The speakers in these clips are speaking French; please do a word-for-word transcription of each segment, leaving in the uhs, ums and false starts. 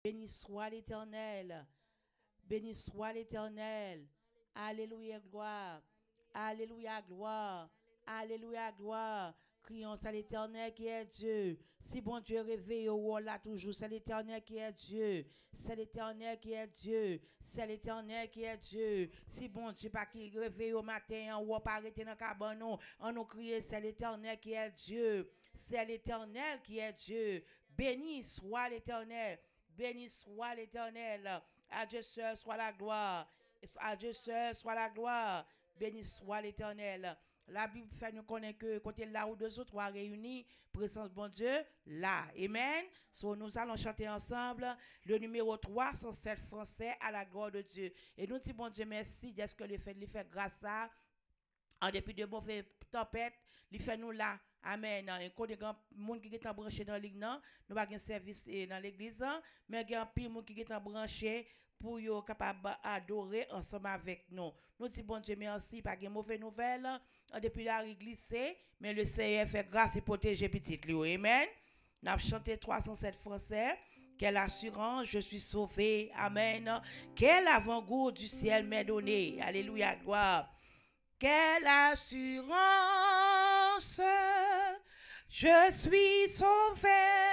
Béni soit l'Éternel. Béni soit l'Éternel. Alléluia, gloire. Alléluia, gloire. Alléluia, gloire. Crions à l'Éternel qui est Dieu. Si bon Dieu réveille au rôle là toujours, c'est l'Éternel qui est Dieu. C'est l'Éternel qui est Dieu. C'est l'Éternel qui est Dieu. Si bon Dieu pas qui réveille au matin, ou pas arrêter dans le cabanon, on nous crie, c'est l'Éternel qui est Dieu. C'est l'Éternel qui est Dieu. Béni soit l'Éternel. Béni soit l'Éternel. À Dieu seul soit la gloire. À Dieu seul soit la gloire. Béni soit l'Éternel. La Bible fait nous connaître que côté là où deux ou trois réunis, présence bon Dieu, là. Amen. So, nous allons chanter ensemble le numéro trois cent sept français à la gloire de Dieu. Et nous disons bon Dieu merci d'être que le fait, lui fait grâce à, en dépit de mauvaises tempêtes, il fait nous là. Amen. Et quand il y a des gens qui sont branchés dans l'église, nous avons un service dans l'église, mais il y a des gens qui sont branchés pour être capable d'adorer ensemble avec nous. Nous disons bon Dieu merci, pas de mauvaises nouvelles depuis la réglisse, mais le Seigneur fait grâce et protéger petit Léo. Amen. Nous avons chanté trois cent sept français. Quelle assurance, je suis sauvé. Amen. Quel avant-goût du ciel m'est donné. Alléluia, gloire. Quelle assurance, je suis sauvé.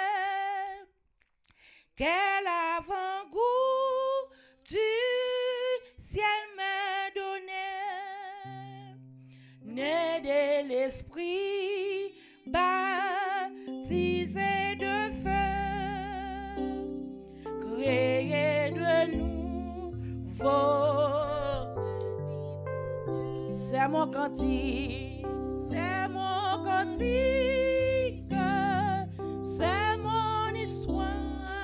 Quel avant-goût du ciel m'est donné. Né de l'esprit, baptisé de feu, créé de nouveau. C'est mon cantique, c'est mon cantique, c'est mon histoire.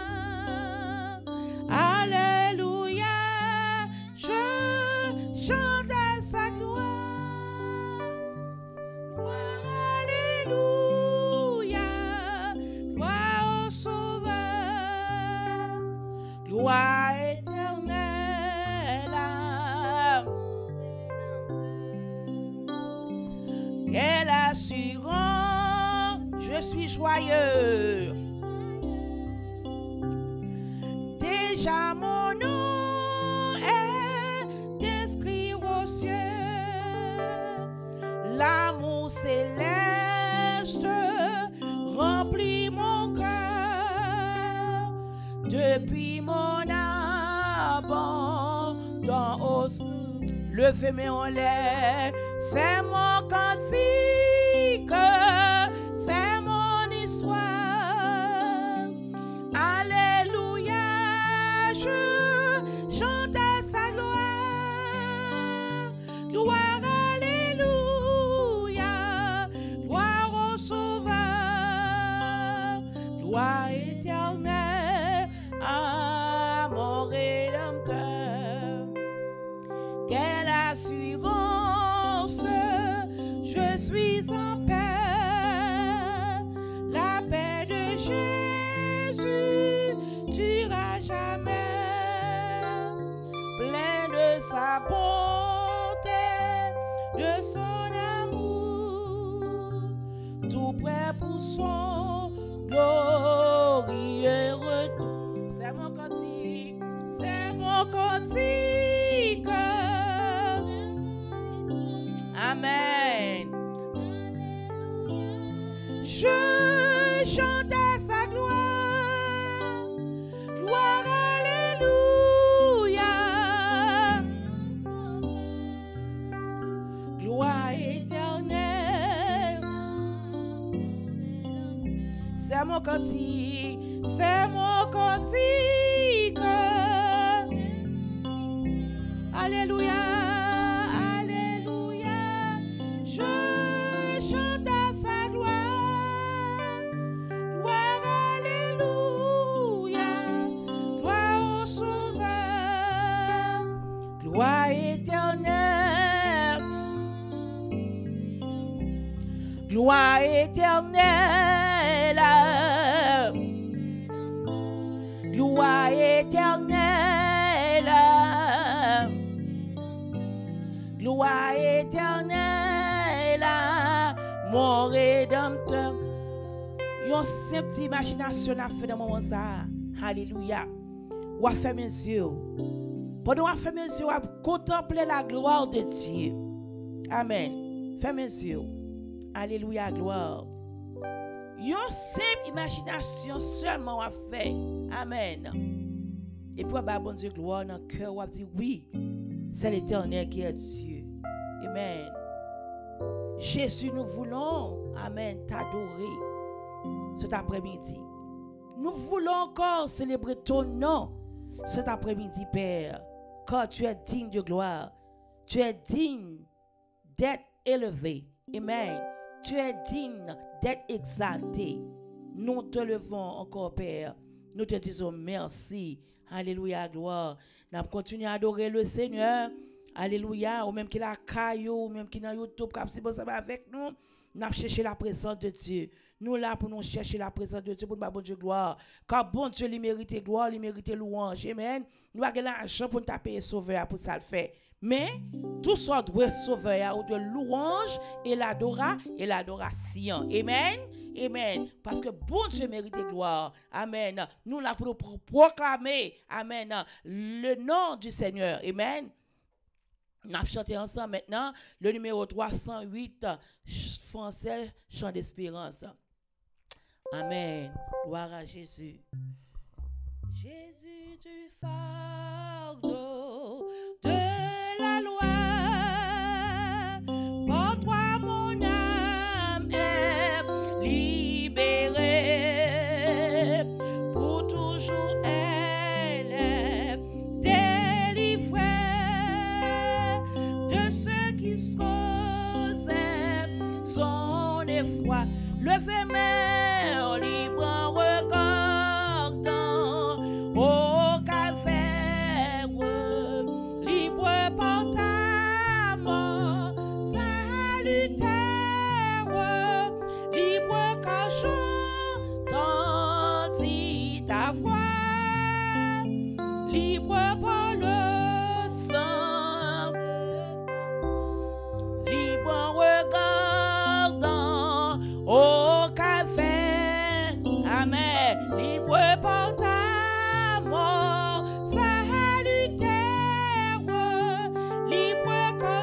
Alléluia, je chante à sa gloire. Alléluia, gloire au Sauveur, gloire éternelle. Quelle assurance, je suis joyeux. Déjà mon nom est inscrit aux cieux. L'amour céleste remplit mon cœur. Depuis mon abandon aux levez mes en l'air, c'est mon cantique, c'est mon histoire. Alléluia, je chante à sa gloire. Gloire, alléluia, gloire au Sauveur, gloire éternelle à mon Rédempteur. Quelle assurance, je suis en paix. La paix de Jésus durera jamais. Plein de sa bonté, de son amour, tout prêt pour son glorieux retour. C'est mon cantique, c'est mon cantique. Amen. Je chante à sa gloire. Gloire, alléluia. Gloire éternelle. C'est mon cantique, c'est mon cantique. Alléluia. Gloire éternelle, gloire éternelle, gloire éternelle, gloire éternelle, mon Rédempteur. Yon simple imagination a fait dans moment ça. Alléluia. ou à fermer les yeux. Pendant qu'on ferme les yeux, on va contempler la gloire de Dieu. Amen. Fermez les yeux. Alléluia, gloire. Une simple imagination seulement à faire. Amen. Et puis, bah, bon Dieu, gloire dans le cœur, on va dire oui, c'est l'Éternel qui est Dieu. Amen. Jésus, nous voulons, Amen, t'adorer cet après-midi. Nous voulons encore célébrer ton nom cet après-midi, Père, car tu es digne de gloire. Tu es digne d'être élevé. Amen. Tu es digne d'être exalté. Nous te levons encore, Père. Nous te disons merci. Alléluia, gloire. Nous continuons à adorer le Seigneur. Alléluia. Ou même qui la caillou, ou même qui dans YouTube, si vous savez avec nous, nous avons cherché la présence de Dieu. Nous là pour nous chercher la présence de Dieu pour nous bon Dieu gloire. Car bon Dieu, il mérite gloire, il mérite louange. Amen. Nous avons l'argent pour nous taper sauveur pour ça le faire. Mais tout soit doit sauveur ou de louange et l'adora et l'adoration. Amen. Amen. Parce que bon Dieu mérite gloire. Amen. Nous là pour proclamer, amen, le nom du Seigneur. Amen. Nous allons chanter ensemble maintenant le numéro trois cent huit, français, chant d'espérance. Amen. Gloire à Jésus. Jésus du fardeau de la loi, pour toi mon âme est libérée, pour toujours elle est délivrée de ceux qui s'osaient son effroi. Levez-moi libre en regardant au calvaire, libre par ta mort salutaire, libre car j'entendis ta voix, libre par le sang, libre en regardant au calvaire, amen, libre par ta mort salutaire, libre quand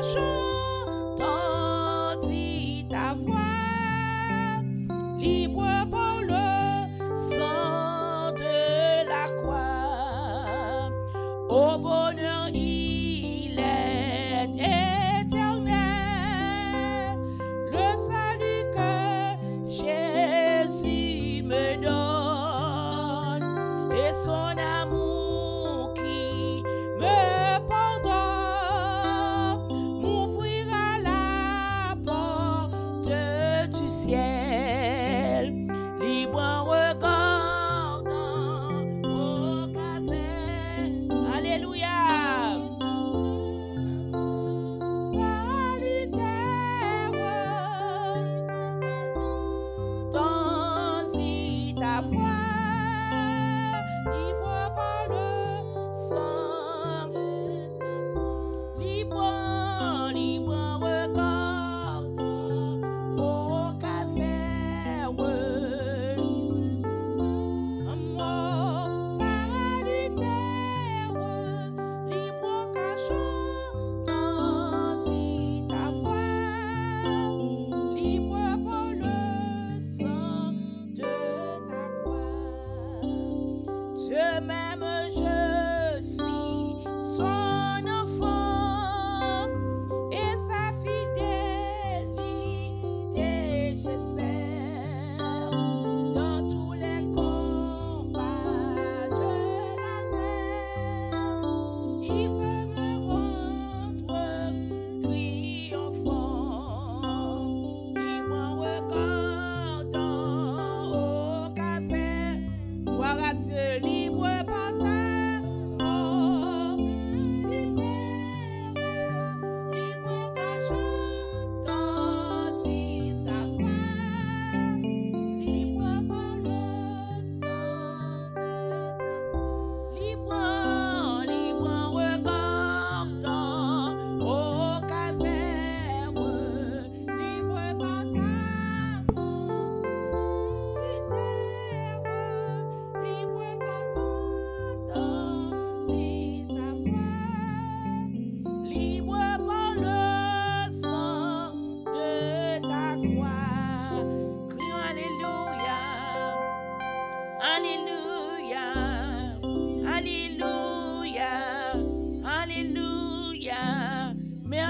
j'entendis ta voix, libre par le sang de la croix. Au bonheur il est éternel, le salut que Jésus me donne, et son amour qui me pardonne, m'ouvrira la porte du ciel, libre en regardant au calvaire. Alléluia.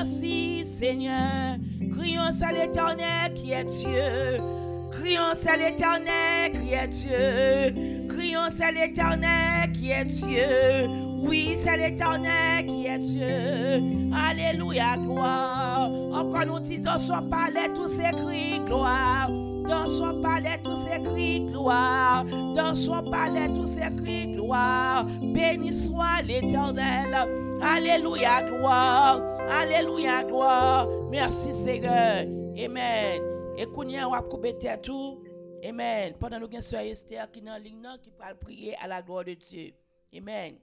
merci Seigneur. Crions à l'Éternel qui est Dieu. Crions à l'Éternel qui est Dieu. Crions à l'Éternel qui est Dieu. Oui, c'est l'Éternel qui est Dieu. Alléluia, gloire. Encore nous dit dans son palais tous ces cris, gloire. Dans son palais tous ces cris, gloire. Dans son palais tous ces cris, gloire. Béni soit l'Éternel. Alléluia, gloire. Alléluia, gloire. Merci Seigneur. Amen. Et qu'on y a, on va couper tout. Amen. Pendant nous, nous avons Esther qui est dans la ligne qui parle prier à la gloire de Dieu. Amen.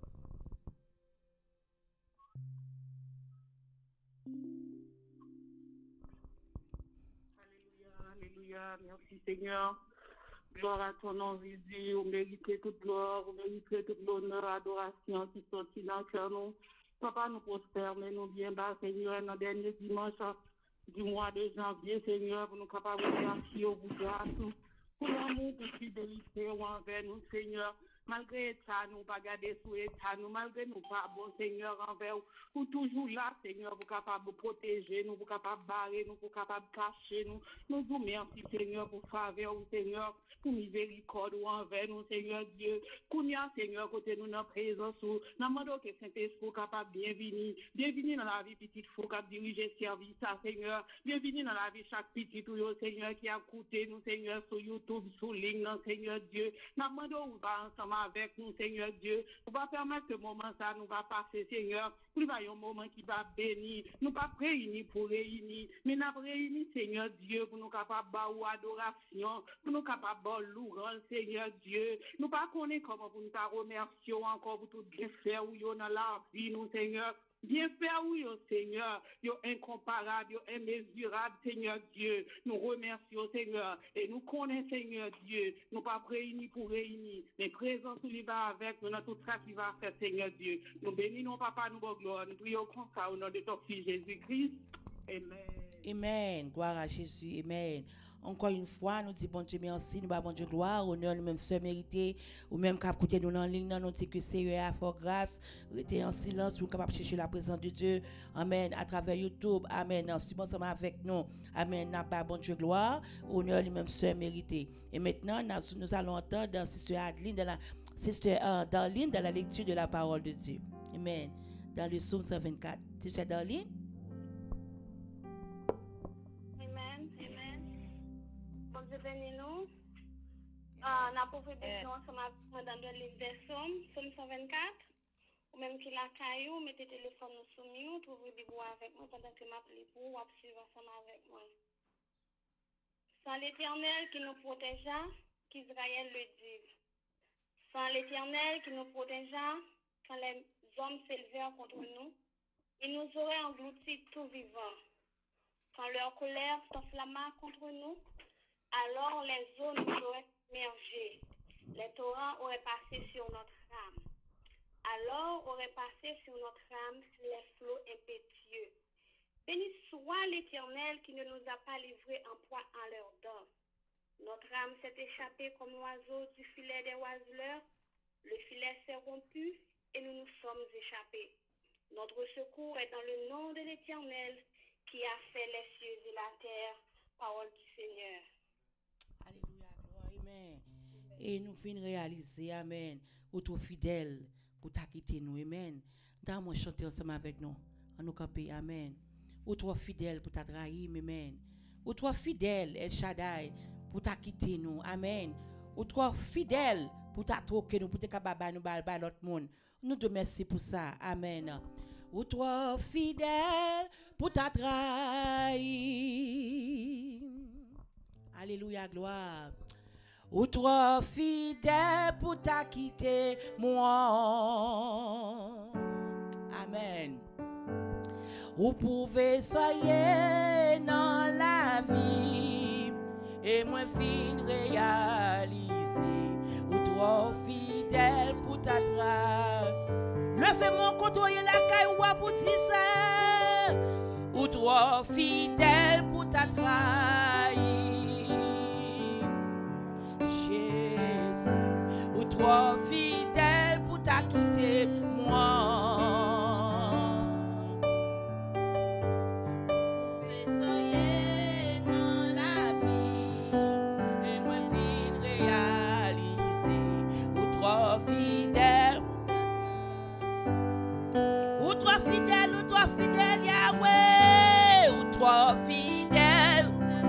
Alléluia. Merci Seigneur. Gloire à ton nom, Jésus. Vous méritez toute gloire, vous méritez toute l'honneur, adoration qui sont dans le cœur. Nous, Papa, nous prospère, mais nous bien bas, Seigneur, dans le dernier dimanche du mois de janvier, Seigneur, pour nous capables de remercier au bout de grâce, pour l'amour, pour fidélité envers nous, Seigneur. Malgré ça, nous pas garder sous état, nous malgré nous pas bon Seigneur envers vous, pour toujours là, Seigneur, pour capable de protéger nous, pour capable barrer nous, pour capable cacher nous. Nous vous merci, Seigneur, pour faveur, Seigneur, pour miséricorde envers nous, Seigneur Dieu. Kounia, Seigneur, côté nous dans présence, nous demandons que Saint-Esprit capable bienvenue, bienvenue dans la vie petite fou, capable diriger service, Seigneur, bienvenue dans la vie chaque petit tout, Seigneur, qui a écouté nous, Seigneur, sur YouTube, sur ligne, Seigneur Dieu. Nous demandons, on va ensemble avec nous, Seigneur Dieu. On va permettre ce moment ça nous va passer, Seigneur. Nous avons un moment qui va bénir. Nous ne pas réunir pour réunir, mais nous réunir, Seigneur Dieu, pour nous capables de adoration, pour nous capables de louer, Seigneur Dieu. Nous pas connaître comment pour nous remercier encore pour tout bien faire ou dans la vie, nous, Seigneur. Bien faire, oui, oh Seigneur, yo incomparable, yo immesurable, Seigneur Dieu. Nous remercions, Seigneur, et nous connaissons, Seigneur Dieu. Nous pas réunis pour réunir, mais présents sous les bas avec nous dans tout ça qui va faire, Seigneur Dieu. Nous bénissons, Papa, nous bon gloire. Nous prions comme ça au nom de ton Fils Jésus-Christ. Amen. Amen. Gloire à Jésus. Amen. Encore une fois, nous disons bon Dieu merci, nous avons bon Dieu gloire, honneur, nous même sœurs mérité, ou même qu'à côté nous en ligne, nous disons que c'est à fort grâce, rester en silence, nous capables de chercher la présence de Dieu. Amen. À travers YouTube, Amen. Ensemble ensemble avec nous, Amen. N'a pas bon Dieu gloire, honneur, nous même sœurs mérité. Et maintenant, nous, nous allons entendre Sister Adeline, dans la, Sister uh, Darlene, dans la lecture de la parole de Dieu. Amen. Dans le psaume cent vingt-quatre. Sister Darlene. Bénis-nous. On a prophétisé ensemble dans le livre des Psaumes, Psaume cent vingt-quatre. Ou même qui la caillou, mettez le téléphone sous nous, trouvez des bois avec moi pendant que m'appelez pour ou suivre ensemble avec moi. Sans l'Éternel qui nous protégea, qu'Israël le dit. Sans l'Éternel qui nous protégea, quand les hommes s'élevèrent contre nous, ils nous auraient engloutis tout vivant. Quand leur colère s'enflamma contre nous, alors les eaux nous auraient submergées, les torrents auraient passé sur notre âme. Alors auraient passé sur notre âme les flots impétueux. Béni soit l'Éternel qui ne nous a pas livrés en proie en leur dents. Notre âme s'est échappée comme l'oiseau du filet des oiseleurs. Le filet s'est rompu et nous nous sommes échappés. Notre secours est dans le nom de l'Éternel qui a fait les cieux et la terre. Parole du Seigneur. Alléluia, gloire, amen. Et nous finissons réaliser, amen, ou trop fidèle pour t'acquitter nous, amen. Dans mon chanter ensemble avec nous, en nous camper, amen. Ou trop fidèle pour t'attraire, amen. Ou trop fidèle, El Shaddai, pour t'acquitter nous, amen. Ou trop fidèle pour t'attroquer nous, pour te cababar nous, bal l'autre monde. Nous te remercions pour ça, amen. Ou trop fidèle pour t'attraire. Alléluia, gloire. Ou trop fidèle pour t'acquitter, moi. Amen. Ou pouvez soyez dans la vie et moi fin réaliser. Ou trop fidèle pour t'attraper. Levez-moi côtoyer la caille ou pour ça. Ou trop fidèle pour t'attraper. Jésus, ou trop fidèle pour t'acquitter, moi. fidèle, ou toi fidèle, Yahweh, ou toi fidèle.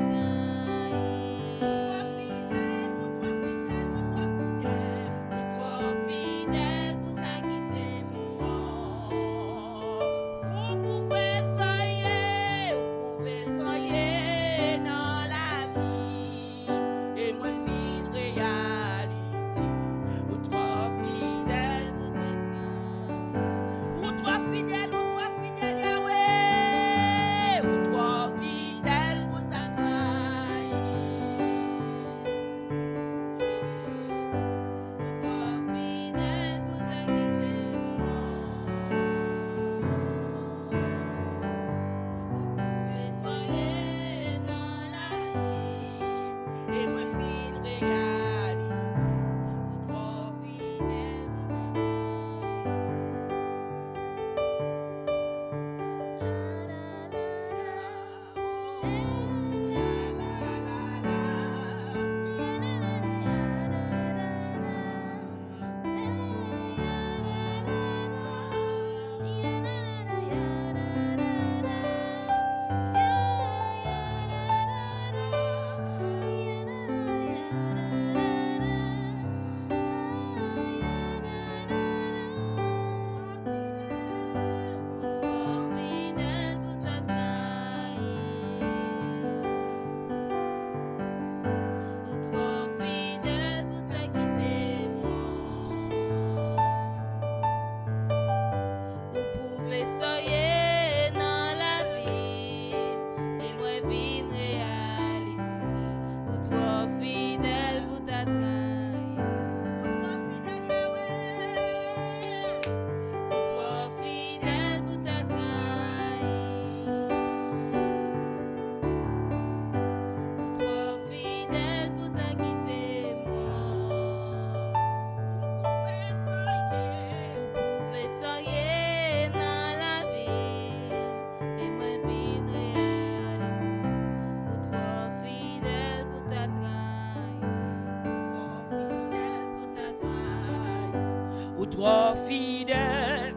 Ou trop fidèle,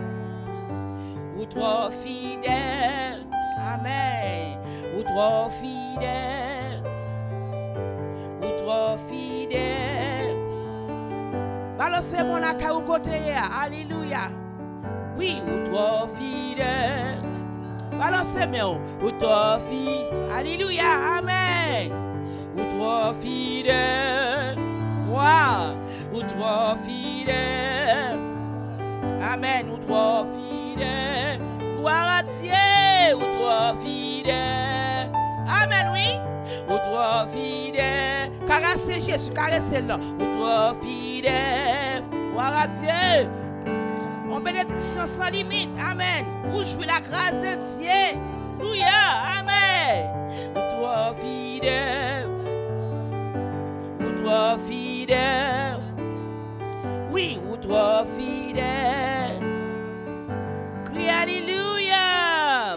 ou trop fidèle, amen, ou trop fidèle, ou trop fidèle. Balancez mon acca au côté, alléluia. Oui, ou trop fidèle. Balancez-moi, ou trop fidèle, alléluia, amen. Ou trop fidèle, wow, ou trop fidèle, amen, ou trop fidèle, gloire à Dieu, ou trop fidèle, amen, oui, ou trop fidèle, caressez Jésus, caressez-le, ou trop fidèle, gloire à Dieu, en bénédiction sans limite, amen, où je veux la grâce de Dieu, alléluia, amen, ou trop fidèle, ou trop fidèle. Oui, ou toi fidèle. Crie alléluia.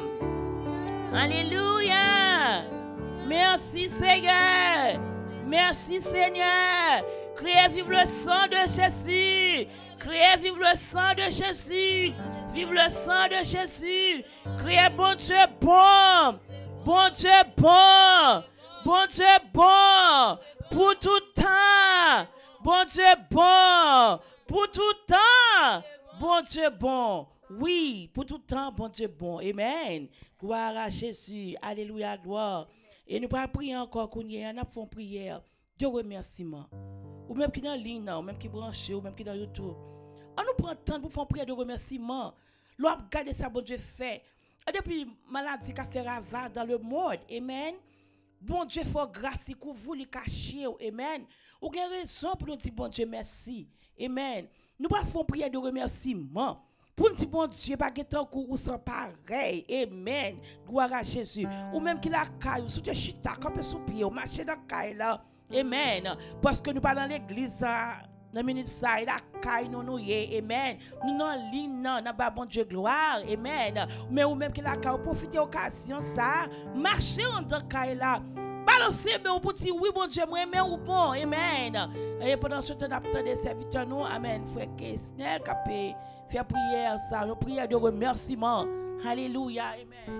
Alléluia. Merci Seigneur. Merci Seigneur. Criez vive le sang de Jésus. Criez vive le sang de Jésus. Vive le sang de Jésus. Criez bon Dieu bon. Bon Dieu bon. Bon Dieu bon. Pour tout temps. Bon Dieu bon, pour tout temps, bon Dieu bon, oui, pour tout temps, bon Dieu bon, amen, gloire à Jésus, alléluia, gloire, et nous allons prier encore, nous faisons prière, Dieu remerciement, ou même qui dans la ligne, ou même qui branché, ou même qui dans YouTube, on nous prend le temps pour faire prière de remerciement, l'on a gardé ça, bon Dieu fait, et depuis maladie qui a fait ravage dans le monde, amen, bon Dieu fait grâce, il couvre, il cache, amen. Ou avez raison pour nous dire bon Dieu merci. Amen. Nous pas faire prière de remerciement. Pour nous dire bon Dieu, pas que tant ou sans pareil. Amen. Gloire à Jésus. Ou même qu'il a caille, sous tes chita, quand sous pied, ou marcher dans caille là. Amen. Parce que nous pas dans l'église, dans le ministère, la caille nous nous y. Amen. Nous non ligne, non, n'a bon Dieu gloire. Amen. Mais ou même qu'il a caille, profiter occasion ça, marcher en dans caille là. Balancez, mais vous dites oui, bon Dieu, moi, mais ou bon, amen. Et pendant ce temps, nous avons des serviteurs, nous, amen. Frère Kessner, qui a faire prière ça, une prière de remerciement. Alléluia, amen.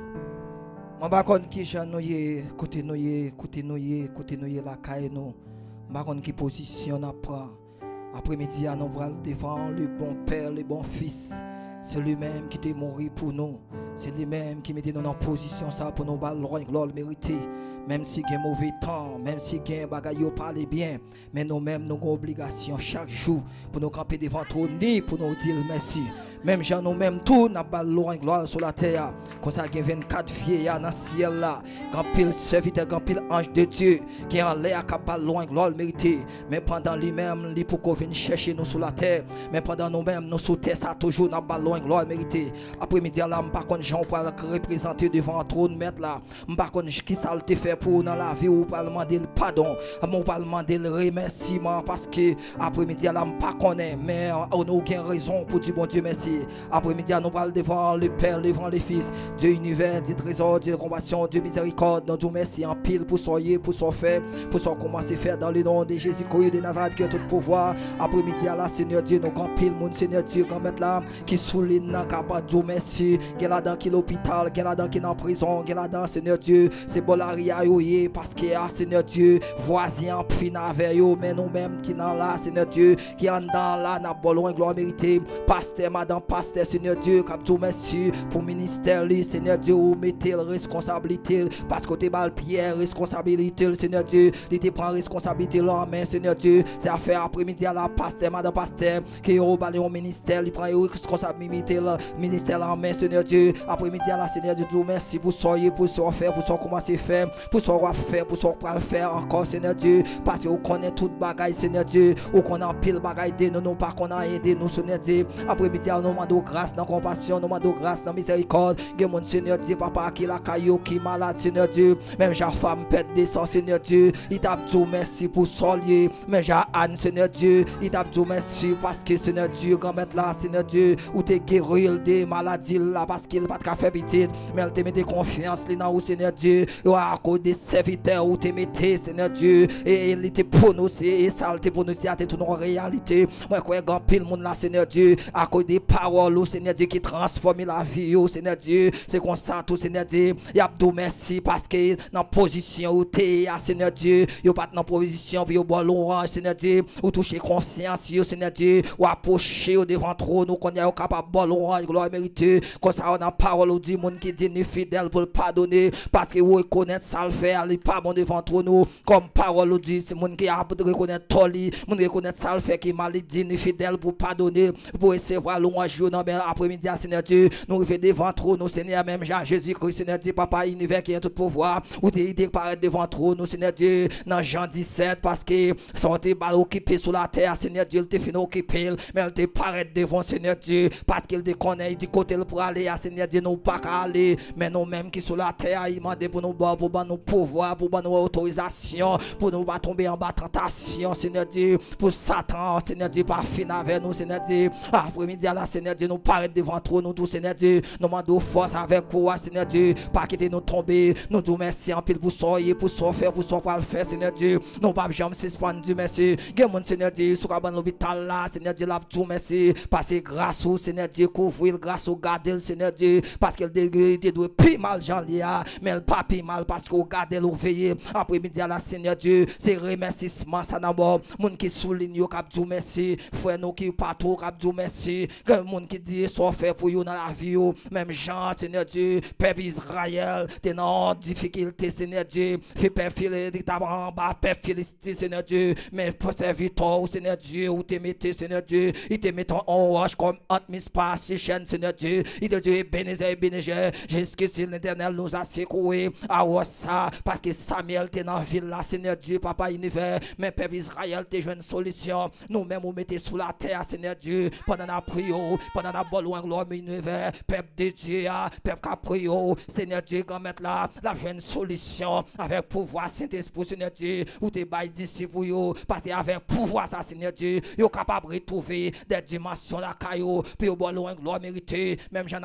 Je ne sais pas qui j'en ai, côté nous, côté nous, côté nous, la caille nous. Je ne sais pas qui position on prend. Après-midi, nous allons devant le bon Père, le bon Fils. C'est lui-même qui est mort pour nous. C'est lui-même qui met dans notre position ça pour nous balayer gloire mérité. Même si il y a mauvais temps, même si il y a un bagage qui parle bien, mais nous-mêmes, nous avons obligation chaque jour pour nous camper devant toi, ni pour nous dire merci. Même gens nous-mêmes, tout n'a pas de gloire sur la terre. Comme ça, il y a vingt-quatre vieillards dans le ciel là. Quand pile serviteur, quand pile ange de Dieu, qui est en l'air, qui n'a pas de gloire mérité. Mais pendant lui-même, il pour qu'on vienne chercher nous sur la terre. Mais pendant nous-mêmes, nous sous terre, ça toujours n'a pas de gloire mérité. Après-midi, là, je ne sais pas si on peut représenter devant un trône, mettre là. Je ne sais pas qui ça te fait pour dans la vie ou pas demander le pardon, ou pas demander le remerciement parce que après-midi là me pas connaît mais on n'a aucune raison pour dire bon Dieu merci. Après-midi nous parle devant le Père, devant le Fils, Dieu univers, Dieu trésor, Dieu compassion, Dieu miséricorde, nous disons merci en pile pour soyez, pour son fait, pour son commencer faire dans le nom de Jésus-Christ de Nazareth qui a tout pouvoir. Après-midi là Seigneur Dieu nous grand pile mon Seigneur Dieu quand mettre là qui souligne capable de merci, qui là dans qui l'hôpital, qui là dans qui en prison, qui là dans Seigneur Dieu, c'est bolaria parce que ah, Seigneur Dieu, voisin en fin avec eux, mais nous-mêmes qui sont là, Seigneur Dieu, qui en dans là, n'a pas loin gloire mérité. Pasteur, madame, pasteur, Seigneur Dieu, cap tout merci pour le ministère, Seigneur Dieu, vous mettez la responsabilité, parce que tu as Pierre, responsabilité, Seigneur Dieu, tu te prends responsabilité là en main, Seigneur Dieu, c'est à faire après-midi à la pasteur, madame, pasteur, qui au balai au ministère, il prend responsabilité, le ministère là en main, Seigneur Dieu, après-midi à la Seigneur Dieu, merci pour soyez, pour ce faire, pour ce commencer faire, pour ce qu'on va faire, pour ce qu'on va faire encore, Seigneur Dieu, parce que vous connaissez toute bagaille, Seigneur Dieu, ou qu'on a pile bagaille de nous, non pas qu'on a aidé nous, Seigneur Dieu, après-midi, nous demandons grâce, dans compassion, nous demandons grâce, dans miséricorde, que mon Seigneur Dieu, papa, qui la caillou, qui malade, Seigneur Dieu, même j'ai femme pète des sangs, Seigneur Dieu, il t'a dit merci pour solier, même j'ai Anne, Seigneur Dieu, il t'a dit merci parce que, Seigneur Dieu, quand mettre là, Seigneur Dieu, ou t'es guéri des maladies là, parce qu'il n'a pas de café petit, mais elle te met des confiances, là, où, Seigneur Dieu, à cause des serviteurs où tu mettez, Seigneur Dieu, et il était pour nous, et ça était pour nous, c'est toute nos réalités. Moi, je crois que le monde là, Seigneur Dieu, à cause des paroles, oh, Seigneur Dieu, qui transforment la vie, oh, Seigneur Dieu, c'est comme ça, tout, Seigneur Dieu, il y a tout merci parce que dans la position où tu es, Seigneur Dieu, il n'y a pas dans position, puis il y a l'orange, Seigneur Dieu, ou toucher conscience, Seigneur Dieu, ou approcher au devant trop, nous, qu'on est capable de l'orange, gloire méritée, comme ça, on a parole, du monde qui dit, ni fidèle pour le pardonner, parce que vous reconnaissez ça le fait, il n'est pas bon devant nous, comme parole dit, c'est mon qui a reconnaître toli, mon reconnaître ça le fait qui mal dit, ni fidèle pour pardonner, pour recevoir l'ouange, non, mais après-midi, Seigneur Dieu, nous revenons devant nous, nous, Seigneur, même Jésus-Christ, Seigneur Dieu, Papa, univers qui a tout pouvoir, ou de paraître devant nous, Seigneur Dieu, dans Jean dix-sept, parce que sont des balles occupées sur la terre, Seigneur Dieu, il te fait occuper, mais il te paraît devant, Seigneur Dieu, parce qu'il te connaît, du côté pour aller, Seigneur Dieu, nous pas qu'à aller, mais nous-mêmes qui sur la terre, il m'a dit pour nous, pour nous pouvoir, pour nous autorisation, pour nous pas tomber en bas tentation, Seigneur Dieu, pour Satan, Seigneur Dieu, pas finir avec nous, Seigneur Dieu, après-midi, là, Seigneur Dieu, nous paraît devant toi, nous tous, Seigneur Dieu, nous demandons force avec quoi, Seigneur Dieu, pas quitter nous tomber, nous disons merci en pile pour soyez, pour so faire, pour so pas le faire, Seigneur Dieu, nous pas jamais suspendre du merci, que mon Seigneur Dieu, sur l'hôpital là, Seigneur Dieu, là, tout merci, parce que grâce au Seigneur Dieu, couvrir, grâce au garder, Seigneur Dieu, parce qu'elle dégrade, doit plus mal, Jean Lia, mais elle pas plus mal, parce qu'au garder, l'eau veiller, après-midi à la Seigneur Dieu, c'est remerciement, ça d'abord, moun qui souligne, yo, cap du merci, frère, nous qui partout, cap du merci, que moun qui dit, soit fait pour you dans la vie, même Jean, Seigneur Dieu, peuple Israël, t'es dans difficulté, Seigneur Dieu, fait peuple Philistine, t'as en bas, peuple Philistine, Seigneur Dieu, mais pour serviteur, Seigneur Dieu, où t'es mettez, Seigneur Dieu, il te met en roche comme entre mes pas, chaînes, Seigneur Dieu, il te dit, bénézer, bénézer, jusqu'ici l'Éternel nous a secoué, à ça, parce que Samuel t'es dans la ville là, Seigneur Dieu, Papa univers, mais peuple Israël, t'es joué une solution, nous-mêmes, nous mettez sous la terre, Seigneur Dieu, pendant la prière, pendant la bonne loin, gloire, univers, peuple de Dieu, peuple Caprio, Seigneur Dieu, quand mettre là, la jeune solution, avec pouvoir, Saint-Esprit, Seigneur Dieu, ou t'es bail disciples, parce qu'avec pouvoir, ça, Seigneur Dieu, yo capable de retrouver des dimensions la caillou, puis au bon loin, gloire méritée, même j'en ai dernier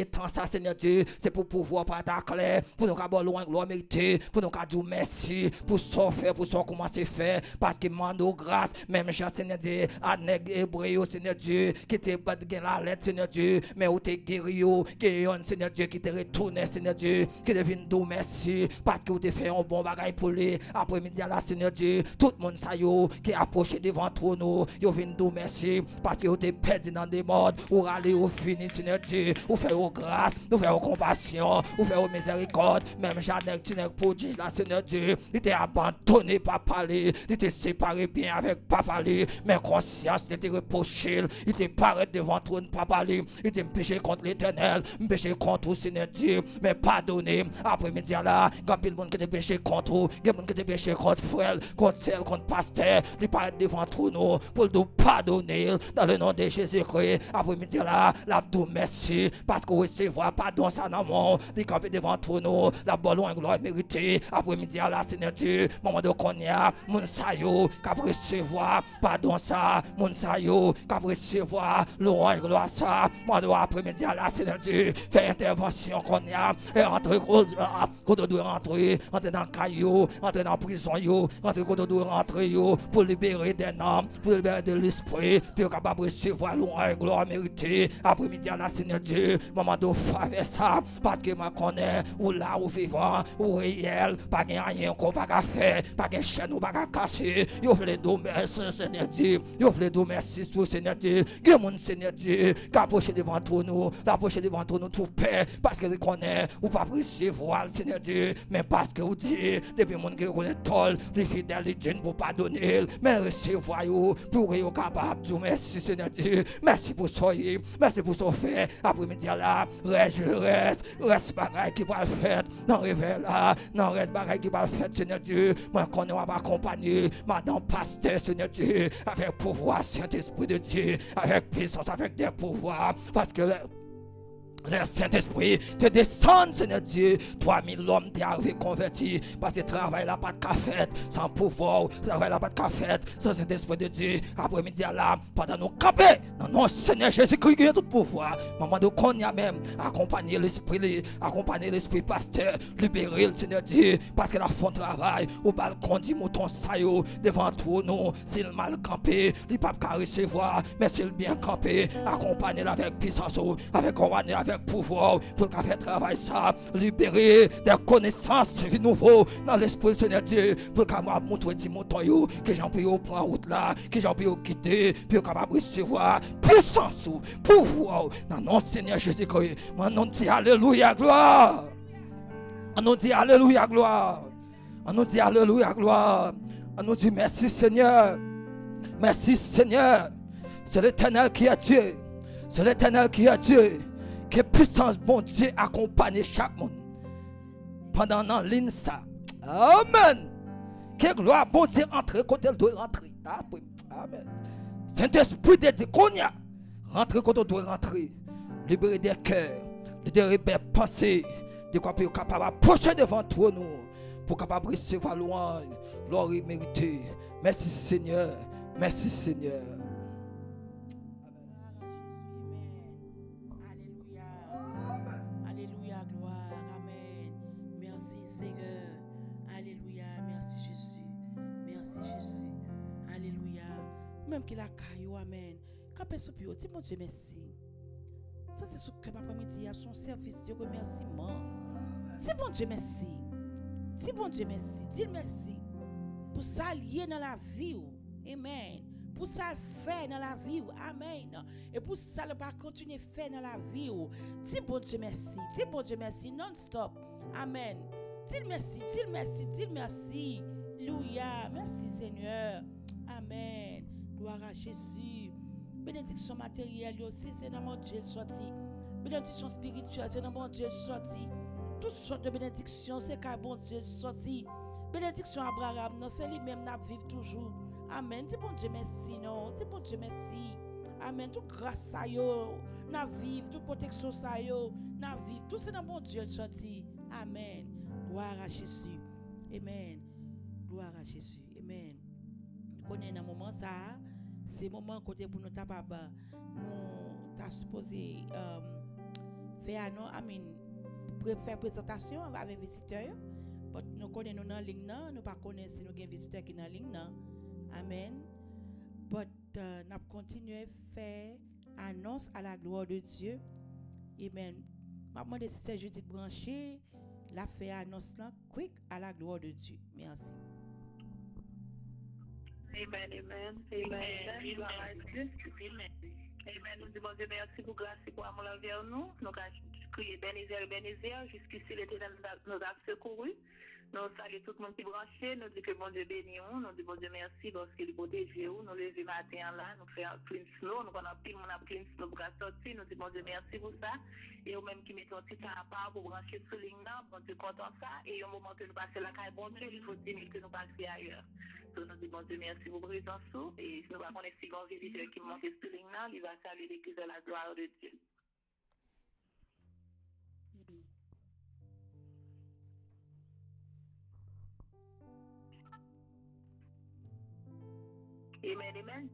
temps ça, Seigneur Dieu, c'est pour pouvoir par ta clair, pour nous avoir loin gloire méritée, pour nous dire merci, pour ça faire, pour ça commencer à faire, parce que mando grâce, même Jean, Seigneur Dieu, à nèg hébreu, Seigneur Dieu, qui te pas de la lettre, Seigneur Dieu, mais où t'es guéri, qui Seigneur Dieu, qui te retourné, Seigneur Dieu, qui devine nous merci, parce que vous te fait un bon bagage pour lui, après-midi là, Seigneur Dieu, tout le monde ça yo, qui approché devant nous, yo vient nous merci, parce que vous te perdu dans des modes, ou râler, ou fini, Seigneur Dieu, ou faire aux grâce, ou faire aux compassion, ou faire aux miséricorde, même Jeannette, tu n'es prodige là, Seigneur Dieu, il t'est abandonné, papa, il t'est séparé bien avec papa, mais conscience, il t'est reproché, il t'est paré devant toi, papa, il t'est péché contre l'éternel, péché contre Seigneur Dieu, mais pardonné, après-midi là, quand il y a monde qui te péché contre, il y a monde qui te péché contre frère, contre celle, contre pasteur, il paraît devant nous, pour nous pardonner, dans le nom de Jésus-Christ, après-midi là, la tout merci, parce que recevoir pardon ça dans mon, il campe devant nous, la bonne gloire méritée, après-midi là, Seigneur Dieu, moment de konya, mon sayo, cap recevoir pardon ça, mon sayo, cap recevoir louange gloire ça, moi dois après-midi là, Seigneur Dieu, faire intervention konya, et rentrer quand on doit rentrer, entrer dans le caillou, entrer dans la prison yo, entrer quand on doit rentrer yo, pour libérer des âmes, pour libérer de l'esprit, puis capable recevoir louange gloire méritée, après-midi là, Seigneur Dieu, maman doit faire ça, parce que ma connaît, ou là, ou vivant, ou réel, pas rien qu'on pas qu'à faire, pas qu'un chaîne ou pas qu'à casser, yo voulez nous merci, Seigneur Dieu, yo voulez nous merci, tout Seigneur Dieu, que mon Seigneur Dieu, qui approche devant nous, l'approche devant nous, tout paix, parce que nous connaît, ou pas recevoir, Seigneur Dieu, mais parce que vous dites, depuis mon qui connaît tol, les fidèles, les jeunes pour pardonner, mais recevoir, pour être capable de dire merci, Seigneur Dieu, merci pour ça, merci pour ça fait, après-midi là, reste, reste, reste bagaille qui va le faire, non, révèle là, non, reste bagaille qui va le faire, Seigneur Dieu, moi, qu'on va accompagner, madame pasteur, Seigneur Dieu, avec pouvoir, Saint-Esprit de Dieu, avec puissance, avec des pouvoirs, parce que le Saint-Esprit te descend, Seigneur Dieu. trois mille hommes t'es arrivé convertis. Parce que travail là pas de café, sans pouvoir, travail là pas de café, sans Saint-Esprit de Dieu. Après-midi là, pendant nous camper, non, non, Seigneur Jésus-Christ, il y a tout pouvoir. Maman de qu'on y a même, accompagner l'esprit, accompagner l'esprit pasteur, libérer le Seigneur Dieu. Parce que la fond travail, au balcon du mouton saillot, devant tout nous, s'il mal campé, il ne peut pas recevoir, mais s'il bien campé, accompagner avec puissance, avec compagnie, avec pouvoir pour qu'à faire travail ça, libérer des connaissances nouveaux dans l'esprit du Seigneur Dieu, pour qu'à moi montrer des moutons que j'en peux prendre route là, que j'en peux quitter, puis capable recevoir puissance, pouvoir dans nom Seigneur Jésus-Christ. On nous dit alléluia gloire. On nous dit alléluia gloire. On nous dit alléluia gloire. On nous dit merci Seigneur. Merci Seigneur. C'est l'Éternel qui est Dieu. C'est l'Éternel qui est Dieu. Que puissance bon Dieu accompagne chaque monde pendant en ligne ça. Amen. Que gloire bon Dieu entre quand elle doit rentrer. Amen. Saint-Esprit de Dieu qu'on y a rentre quand on doit rentrer. Libérer des cœurs, libérer des pensées, de quoi pour capable approcher devant toi nous pour capable recevoir louange, gloire méritée. Merci Seigneur. Merci Seigneur. Même qu'il a caillou, amen. Quand personne peut dire, mon Dieu, merci. Ça, c'est ce que ma après-midi a son service de remerciement. Dis bon Dieu, merci. Dis bon Dieu, merci. Dis merci. Pour ça, lié dans la vie. Amen. Pour ça, faire dans la vie. Amen. Et pour ça, le pas continuer à faire dans la vie. Dis bon Dieu, merci. Dis bon Dieu, merci. Non-stop. Amen. Dis merci. Dis merci. Dis merci. Alléluia. Merci, Seigneur. Amen. Gloire à Jésus. Bénédiction matérielle aussi, c'est dans mon Dieu sorti. Bénédiction spirituelle, c'est dans mon Dieu sorti. Toutes sortes de bénédictions, c'est car bon Dieu sorti. Bénédiction Abraham, non, c'est lui-même n'a vivre toujours. Amen. Dis bon Dieu merci, non. Dis bon Dieu merci. Amen. Toute grâce à yo, n'a vivre, toute protection à yo, n'a vivre. Tout c'est dans mon Dieu sorti. Amen. Gloire à Jésus. Amen. Gloire à Jésus. Amen. Nous connaissons dans moment ça. C'est le moment côté pour nous taper nous t'as supposé euh, faire annonce, I mean, faire présentation avec visiteurs. Mais nous connaissons nous dans ligne là, nous pas connaissons si nous avons visiteurs qui dans ligne là. Amen. Mais uh, nous continuons à faire annonce à la gloire de Dieu. Amen. Je demande si c'est juste branché, la faire annonce là, quick à la gloire de Dieu. Merci. Amen, amen, amen, amen. Amen. Nous disons Dieu merci pour grâce et pour amour envers nous. Nous crions Bénézer, Bénézer, jusqu'ici l'Éternel nous a secourus. Nous saluons tout le monde qui est branché, nous disons que bon Dieu bénit nous, nous disons Dieu merci parce qu'il protège nous, nous levons matin là, nous faisons clean snow, nous avons pile mon clean snow pour sortir, nous disons Dieu merci pour ça, et au même qui mettons petit temps à part pour brancher sous ligne là, bon Dieu content ça, et au moment que nous passons la caille bon Dieu, il faut dix minutes que nous passions ailleurs. Donc nous disons Dieu merci pour présence, et nous allons connaître si bon visiteur qui monte sous ligne là, il va saluer l'église de la gloire de Dieu. Amen, amen.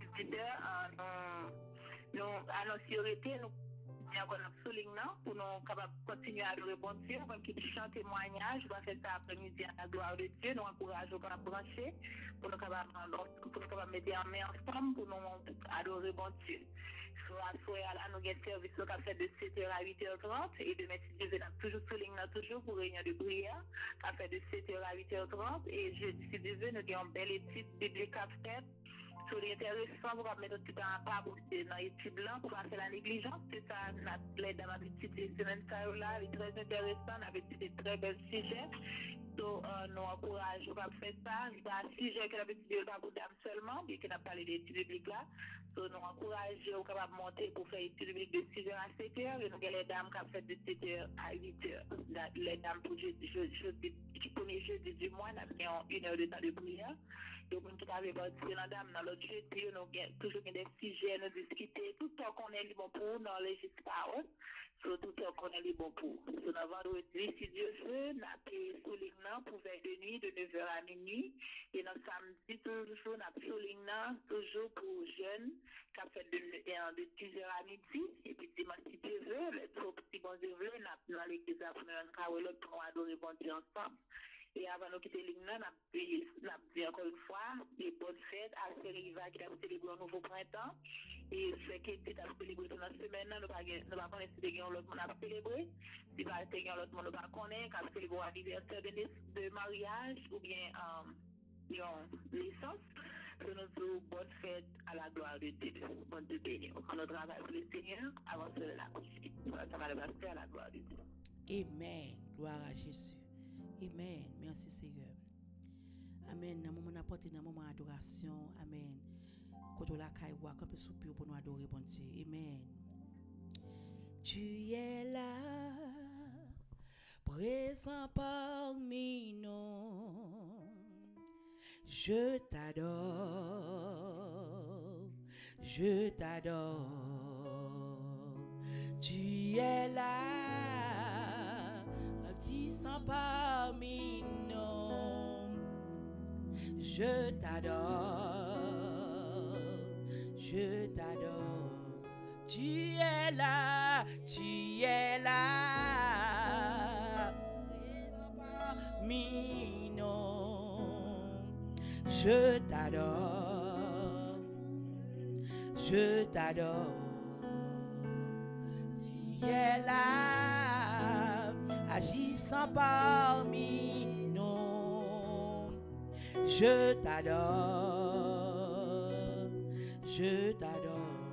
Nous annoncions, nous avons souligné pour nous capables continuer à adorer bon Dieu, même qui chante témoignage, on va faire ça après-midi à la gloire de Dieu, nous encourageons à brancher pour nous capables de mettre en main ensemble pour nous adorer bon Dieu. Soit là, nous avons un service qui a fait de sept heures à huit heures trente et demain, si Dieu veut, toujours souligné toujours pour réunion de prière, qui a fait de sept heures à huit heures trente et jeudi, si Dieu veut, nous avons une belle étude biblique à faire. Sur l'intéressant, pour mettre un petit peu en part dans l'étude là, pour passer la négligence. C'est ça, l'aide dans ma petite semaine là, est très intéressant, avec des très bels sujets. Donc, euh, nous encourageons à faire ça. C'est un sujet que la petite de pas pour dames seulement, bien qu'on a parlé d'études bibliques là. Donc, nous encourageons à monter pour faire études bibliques de six heures à sept heures, et nous avons les dames qui ont fait de sept heures à huit heures. Les dames pour jeudi, jeudi, premier jeudi du mois, nous avons une heure de temps de prière. Donc, nous avons participé dans dame dans l'autre jeudi, nous avons toujours des sujets, nous discuter, tout ce qu'on est bon pour dans les parole, sur tout ce qu'on est bon pour. Sur le vendredi, si Dieu veut, nous avons souligné pour veille de nuit de neuf heures à minuit, et dans samedi, toujours, nous avons souligné toujours pour jeunes, qui ont fait de, de dix heures à midi, et puis dimanche, si Dieu veut, le trop petit bon Dieu veut, nous avons dans l'église à Prendre pour nous adorer bon Dieu ensemble. Et avant de quitter l'hymne, nous avons dit encore une fois, les bonnes fêtes à Seriva qui a célébré un nouveau printemps. Et ce qui est à célébrer dans la semaine, nous ne pas connaître si l'autre monde a célébré. Si pas l'autre monde ne pas connaître, qui a célébré l'anniversaire de mariage ou bien une naissance. Nous nous disons bonne fête à la gloire de Dieu. Bonne Dieu béni. On travaille pour le Seigneur avant de la coucher. Ça va le passer à la gloire de Dieu. Amen. Gloire à Jésus. Amen. Merci Seigneur. Amen. Dans le moment d'apporter, dans le moment d'adoration. Amen. Quand on la caille, on peut soupirer pour nous adorer, bon Dieu. Amen. Tu es là, présent parmi nous. Je t'adore, je t'adore. Tu es là, puissant parmi nous. Je t'adore, je t'adore. Tu es là, tu es là, présent parmi nous. Je t'adore, je t'adore. Tu es là, agissant parmi nous. Je t'adore, je t'adore.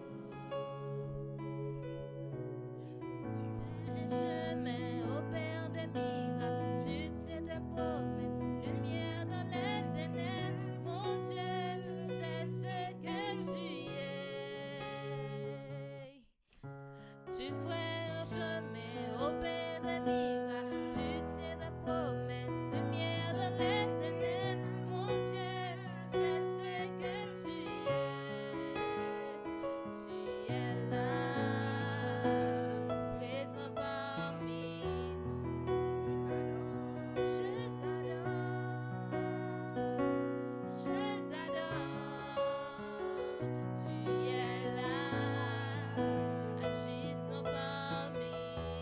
Je mets au Père des miracles, tu sais tes promesses, lumière dans les ténèbres, mon Dieu, c'est ce que tu es. Tu ferais un chemin au Père des miracles, tu tiens tes promesses, lumière dans les ténèbres, mon Dieu, c'est ce que tu es. Tu es là. Présent parmi nous, je t'adore, je t'adore, tu es là, agissant parmi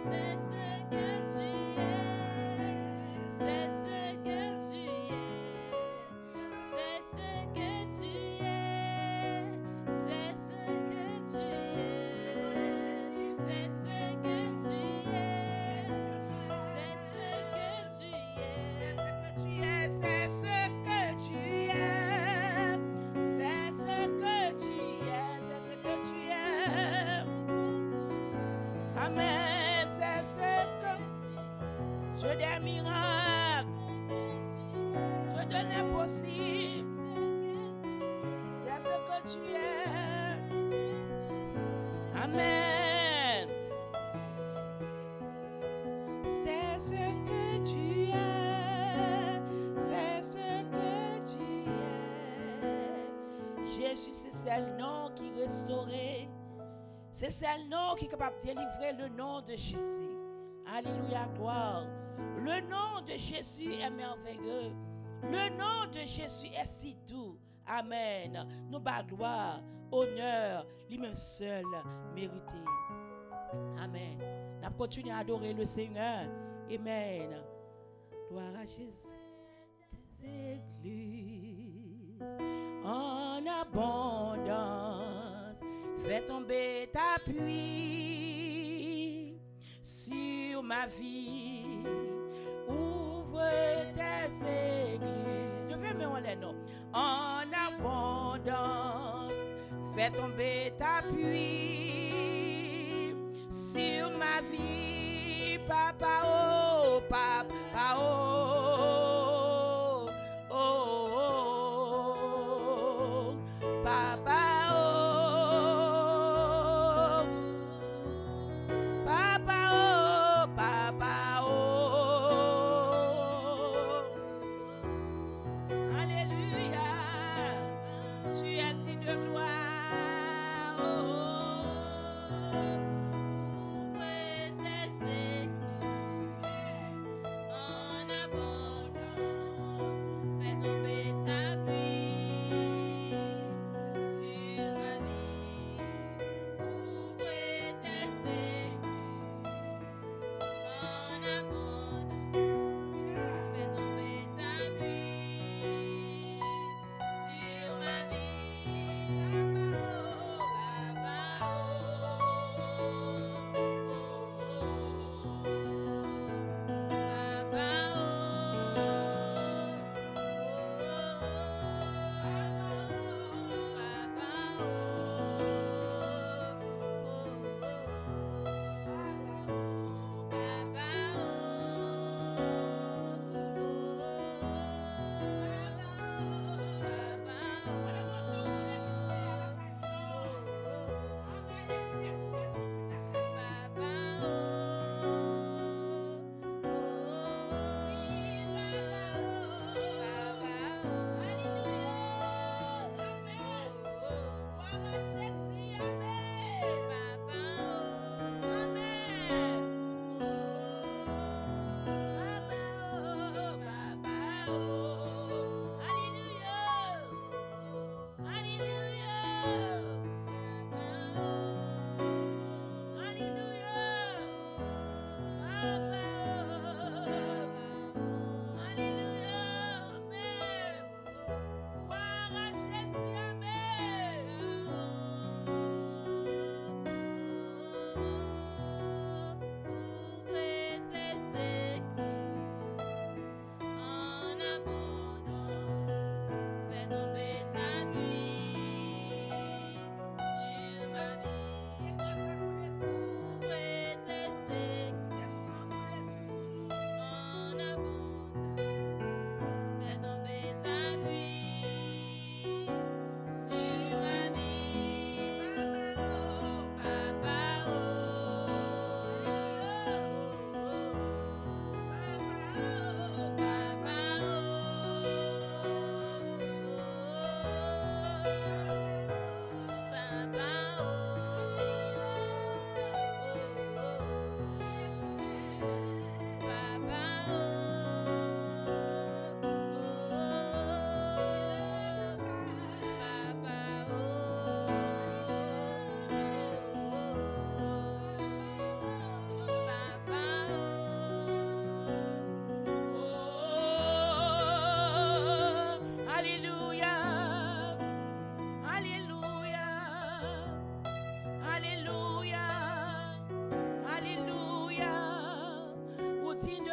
c'est ce que tu es, c'est ce que tu es, c'est ce que tu es, c'est ce que tu es, c'est ce que tu es, c'est ce que tu es, c'est ce que tu es, c'est ce que tu es, c'est ce que tu es. Amen, c'est ce que je des miracles, je de l'impossible, c'est ce que tu es. Amen. C'est ce que tu es, c'est ce que tu es. Jésus, c'est celle nom qui restaurait. C'est celle nom qui est capable de délivrer, le nom de Jésus. Alléluia, gloire. Le nom de Jésus est merveilleux. Le nom de Jésus est si doux. Amen. Nous bas gloire, honneur, lui-même seul mérité. Amen. Nous continuons à adorer le Seigneur. Amen. Gloire à Jésus. Tes églises en abondance, fais tomber ta pluie sur ma vie. Ouvre tes églises. Je vais me les noms. En abondance, fais tomber ta pluie sur ma vie, papa, oh, papa, oh, oh, oh, papa, oh, papa, oh, papa, oh, alléluia, tu es digne de gloire, oh. ouvre tes églises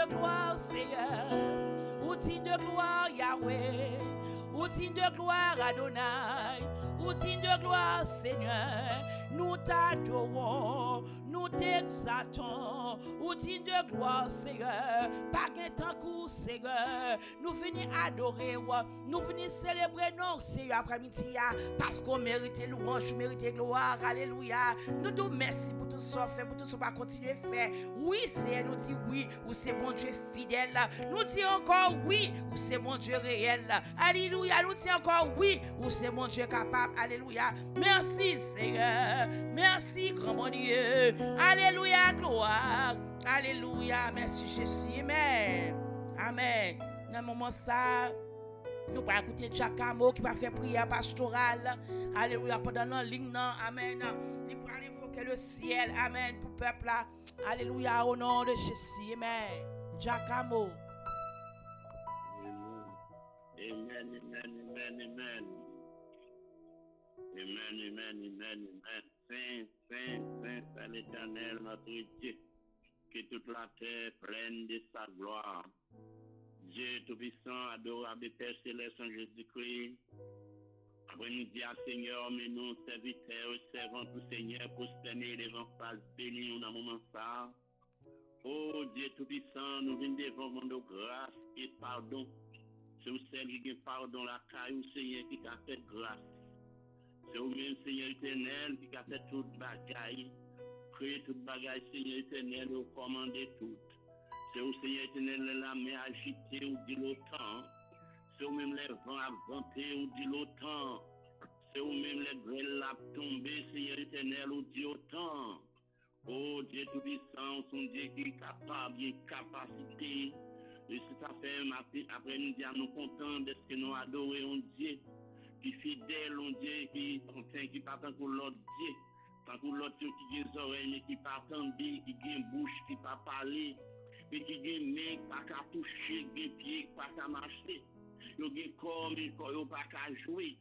de gloire, Seigneur. Ou digne de gloire, Yahweh. Ou digne de gloire, Adonai. Ou digne de gloire, Seigneur. Nous t'adorons, nous t'exaltons. Ou digne de gloire, Seigneur. Pas qu'un temps court, Seigneur. Nous venons adorer, nous venons célébrer, non, Seigneur, après-midi, parce qu'on mérite louange, mérite gloire. Alléluia. Nous nous merci pour tout ça fait, pour tout ça va continuer à faire. Oui, Seigneur, nous dit oui, ou c'est bon Dieu fidèle. Nous dit encore oui, ou c'est bon Dieu réel. Alléluia. Nous dit encore oui, ou c'est bon Dieu capable. Alléluia. Merci, Seigneur. Merci, grand mon Dieu. Alléluia, gloire. Alléluia. Merci, Jésus. Amen. Amen. Dans un moment ça, nous allons écouter Jacamo qui va faire prière pastorale. Alléluia. Pendant la ligne, amen. Il va aller invoquer le ciel. Amen. Pour le peuple là. Alléluia. Au nom de Jésus. Amen. Jacamo. Amen, amen, amen, amen. Amen, amen, amen, amen. Saint, Saint, Saint, Saint l'Éternel, notre Dieu, que toute la terre pleine de sa gloire. Dieu Tout-Puissant, adorable Père Céleste en Jésus-Christ. Après nous dire, Seigneur, mais nous, serviteurs, servants tout Seigneur, prosterner devant face béni dans un moment ça. Oh Dieu Tout-Puissant, nous venons devant mon de grâce et pardon. C'est vous qui a pardon la caille, Seigneur, qui a fait grâce. C'est vous-même, Seigneur éternel, qui a fait toute bagaille. Créer toute bagaille, Seigneur éternel, et commander tout. C'est vous, Seigneur éternel, la main agitée ou dit l'autant. C'est vous-même les vents avantés ou dit l'autant. C'est vous-même les grêles la tombées, Seigneur éternel, ou dit autant. Oh Dieu Tout-Puissant, son Dieu qui est capable, qui est capacité. Et si ça fait après-midi, nous contents de ce que nous adorons un Dieu qui est fidèle, un Dieu qui enfin, qui partant pour l'autre Dieu, tant pour l'autre qui a des oreilles, mais qui partant qui a une bouche, qui ne peut pas parler, mais qui a une main, qui ne peut pas toucher, qui a des pieds, qui ne peut pas marcher, qui a un corps, mais qui ne peut pas jouer.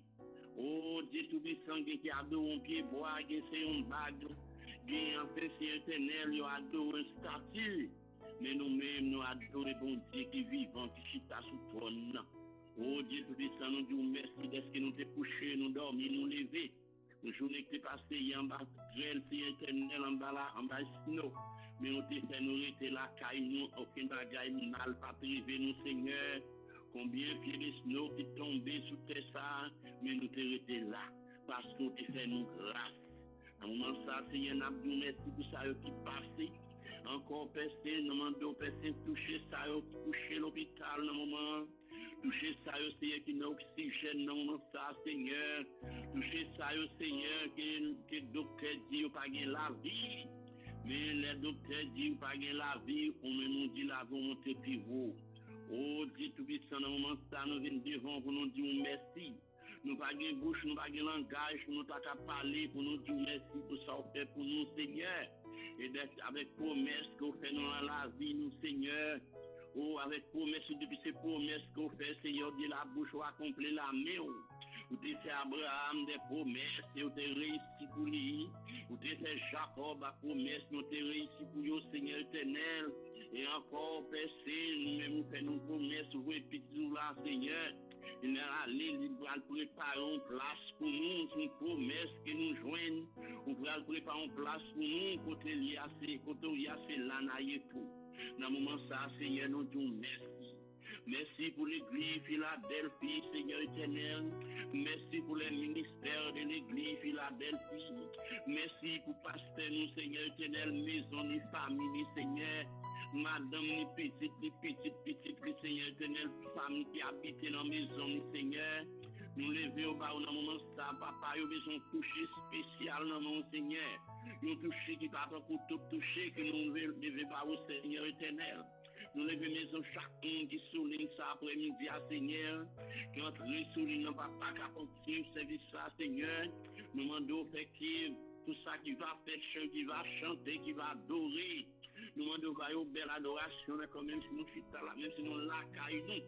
Oh Dieu Tout-Puissant, qui adore un pied bois, qui c'est une bague, qui en fait c'est éternel, qui adore un statut. Mais nous-mêmes, nous adorons le bon Dieu qui est vivant, qui chita sous le trône. Oh Dieu Tout-Puissant, nous disons merci d'être que nous sommes couchés, nous dormons, nous levés. Nous journée qui est passée en bas, grêle, c'est éternel, en bas là, en bas snow. Mais nous t'ai fait nous rester là, car nous, aucun bagaille mal, pas privé, nous Seigneur. Combien de pieds de snow qui tombaient sous tes ça, mais nous t'ai resté là, parce que nous t'ai fait nous grâce. À un moment ça, Seigneur, nous avons merci pour ça qui passé. Encore personne, nous demandons personne toucher ça, toucher l'hôpital dans le moment. Toucher ça, Seigneur, qui n'a oxygène dans le moment ça, Seigneur. Toucher ça, Seigneur, que le docteur dit pas gagner la vie. Mais les docteurs disent pas gagner la vie, on nous dit la volonté plus haut. Oh Dieu Tout-Puissant, dans le moment ça, nous venons devant pour nous dire merci. Nous n'avons pas de bouche, nous n'avons pas de langage, nous n'avons pas de parler pour nous dire merci pour ça fait pour nous, Seigneur. Et d'être avec promesse qu'on fait dans la vie, nous, Seigneur. Oh, avec promesse, depuis ces promesses qu'on fait, Seigneur, de la bouche, ou accomplir la main. Vous avez fait Abraham des promesses, et vous avez réussi pour lui. Vous avez fait Jacob à promesse, nous avons réussi pour lui, Seigneur éternel. Et encore, personne, nous-mêmes, nous faisons une promesse, vous répétez là, Seigneur. Il est allé, il va préparer une place pour nous, c'est une promesse que nous joignons. On va préparer une place pour nous, côté lié à ces, côté lié à ces lanaïs tout. Dans le moment ça, Seigneur, nous disons merci. Merci pour l'église Philadelphie, Seigneur éternel. Merci pour les ministères de l'église Philadelphie. Merci pour pasteur, nous, Seigneur éternel, maison, ni famille, Seigneur. Madame, ni petite, ni petite, petite, ni Seigneur éternel, famille qui habite dans la maison, ni Seigneur. Nous levons au bas dans le moment ça, papa, nous besoin de toucher spécial dans mon Seigneur. Nous toucher qui pas pour tout toucher, que nous devons pas au Seigneur éternel. Nous levons maison chacun qui souligne ça après-midi à Seigneur. Qui entre les souligne, non pas pas qu'à continuer ce service là, Seigneur. Nous demandons fait qui tout ça qui va faire chant, qui va chanter, qui va adorer. Nous demandons va une belle adoration, comme même si nous sommes là, même si nous la caillons.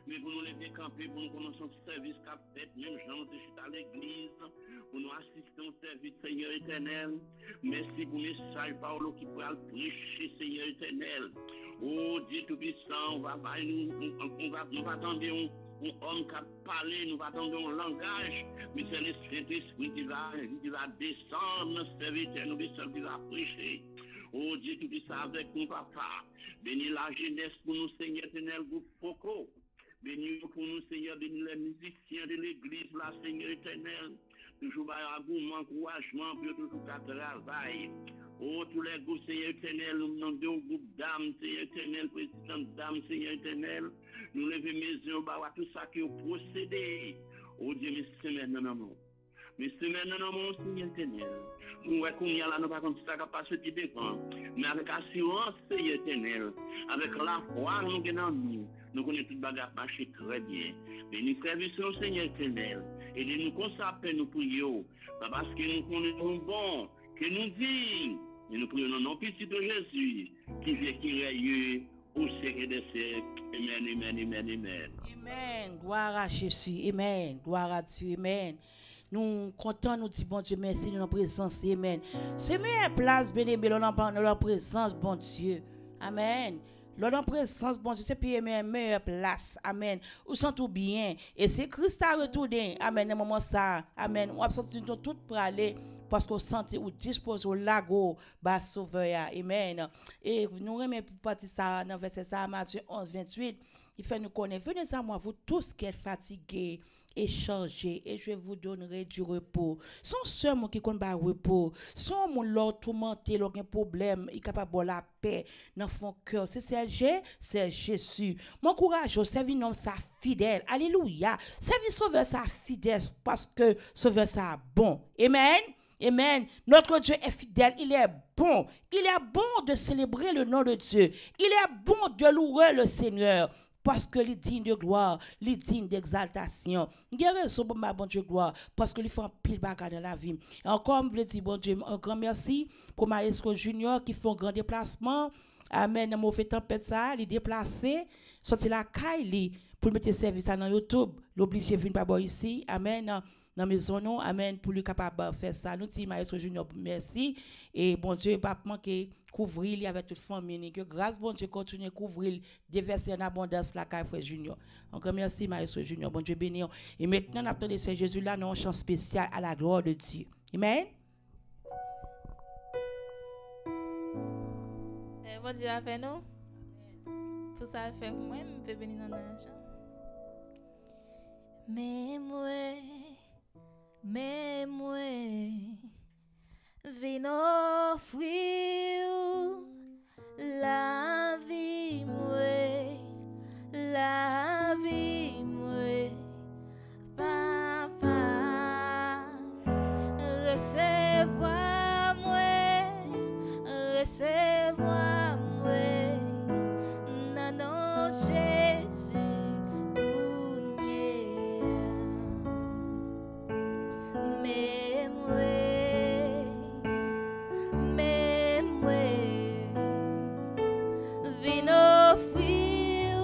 mais pour nous lever camper, pour nous commencer un service qu'a fait, même Jean, nous sommes à l'église, pour nous assister au service, Seigneur éternel. Merci pour le message, Paolo, qui pourra le prêcher, Seigneur éternel. Oh Dieu Tout-Puissant, on va, nous, on va, nous va attendre un, un homme qui a parlé, nous va attendre un langage, mais c'est le Saint-Esprit qui va, qui va descendre, notre serviteur, nous qui va prêcher. Oh Dieu Tout-Puissant, avec nous, papa. Bénis la jeunesse pour nous, Seigneur éternel, groupe Poco. Bénis pour nous, Seigneur, bénis les musiciens de l'église, là, Seigneur éternel. Toujours par engouement, encouragement, pour toujours qu'à travail. Oh, tous les groupes, Seigneur éternel, nous avons deux groupes d'âmes, Seigneur éternel, président d'âmes, Seigneur éternel. Nous levons mes yeux, à tout ça qui est procédé. Oh Dieu, mais c'est maintenant, non. Mais c'est maintenant, mon Seigneur éternel. Nous voyons qu'on y a là, nous ne pouvons pas passer qui dépend. Mais avec assurance, Seigneur éternel, avec la foi, nous avons nous. Nous connaissons tout bagage marcher très bien. Mais nous servissons, Seigneur éternel. Et nous consacrons, nous prions. Parce que nous connaissons bon, que nous disons. Et nous prions dans nom petit de Jésus, qui vient, qui règne au siècle des siècles. Amen, amen, amen, amen. Amen. Gloire à Jésus. Amen. Gloire à Dieu. Amen. Nous comptons, nous disons, bon Dieu, merci de notre présence. Amen. C'est meilleure place, bien-aimé, dans notre présence, bon Dieu. Amen. Dans présence, bon Dieu, c'est puis meilleure place. Amen. Où sont tout bien. Et c'est Christ a retourné. Amen. Dans moment ça. Amen. On a senti tout pour aller. Parce qu'on sent ou dispose au lago, bas sauveur. Amen. Et nous remettons pour partir ça dans verset ça, Matthieu onze, vingt-huit. Il fait nous connaître. Venez à moi, vous tous qui êtes fatigués et chargés, et je vous donnerai du repos. Son seul mot qui compte pas repos. Son mon l'autre tourmenté, l'aucun problème, il est capable de la paix dans son cœur. C'est Serge, c'est Jésus. Mon courage, servir homme ça fidèle. Alléluia. Servir sauveur ça fidèle parce que sauveur ça bon. Amen. Amen. Notre Dieu est fidèle, il est bon. Il est bon de célébrer le nom de Dieu. Il est bon de louer le Seigneur. Parce que les digne de gloire, les digne d'exaltation. Il y a raison pour ma bon Dieu gloire, parce que il fait un pile bagarre dans la vie. Et encore, je veux dire, bon Dieu, un grand merci pour Maestro Junior qui fait un grand déplacement. Amen. Dans mauvais tempête ça, il est déplacé, sorti la caille pour mettre service dans YouTube. L'obligé de venir par ici. Amen. Dans maison non, amen, pour lui capable de faire ça. Nous disons, Maestro Junior, merci. Et bon Dieu, pas manquer couvrir avec toute famille. Que grâce, bon Dieu, continue à couvrir, déverser en abondance la caille frère Junior. Encore merci, Maestro Junior. Bon Dieu béni. Et maintenant, nous attendons Seigneur Jésus là, nous un chant spécial à la gloire de Dieu. Amen. Eh, bon Dieu a fait nous. Pour ça, fait moi, je vais bénir dans un chant. Mais moi, mais moi, viens offrir la vie, moi, la vie, moi, papa, recevoir moi, recevoir moi, non, non, Jésus. Mais moi, mais moi, viens offrir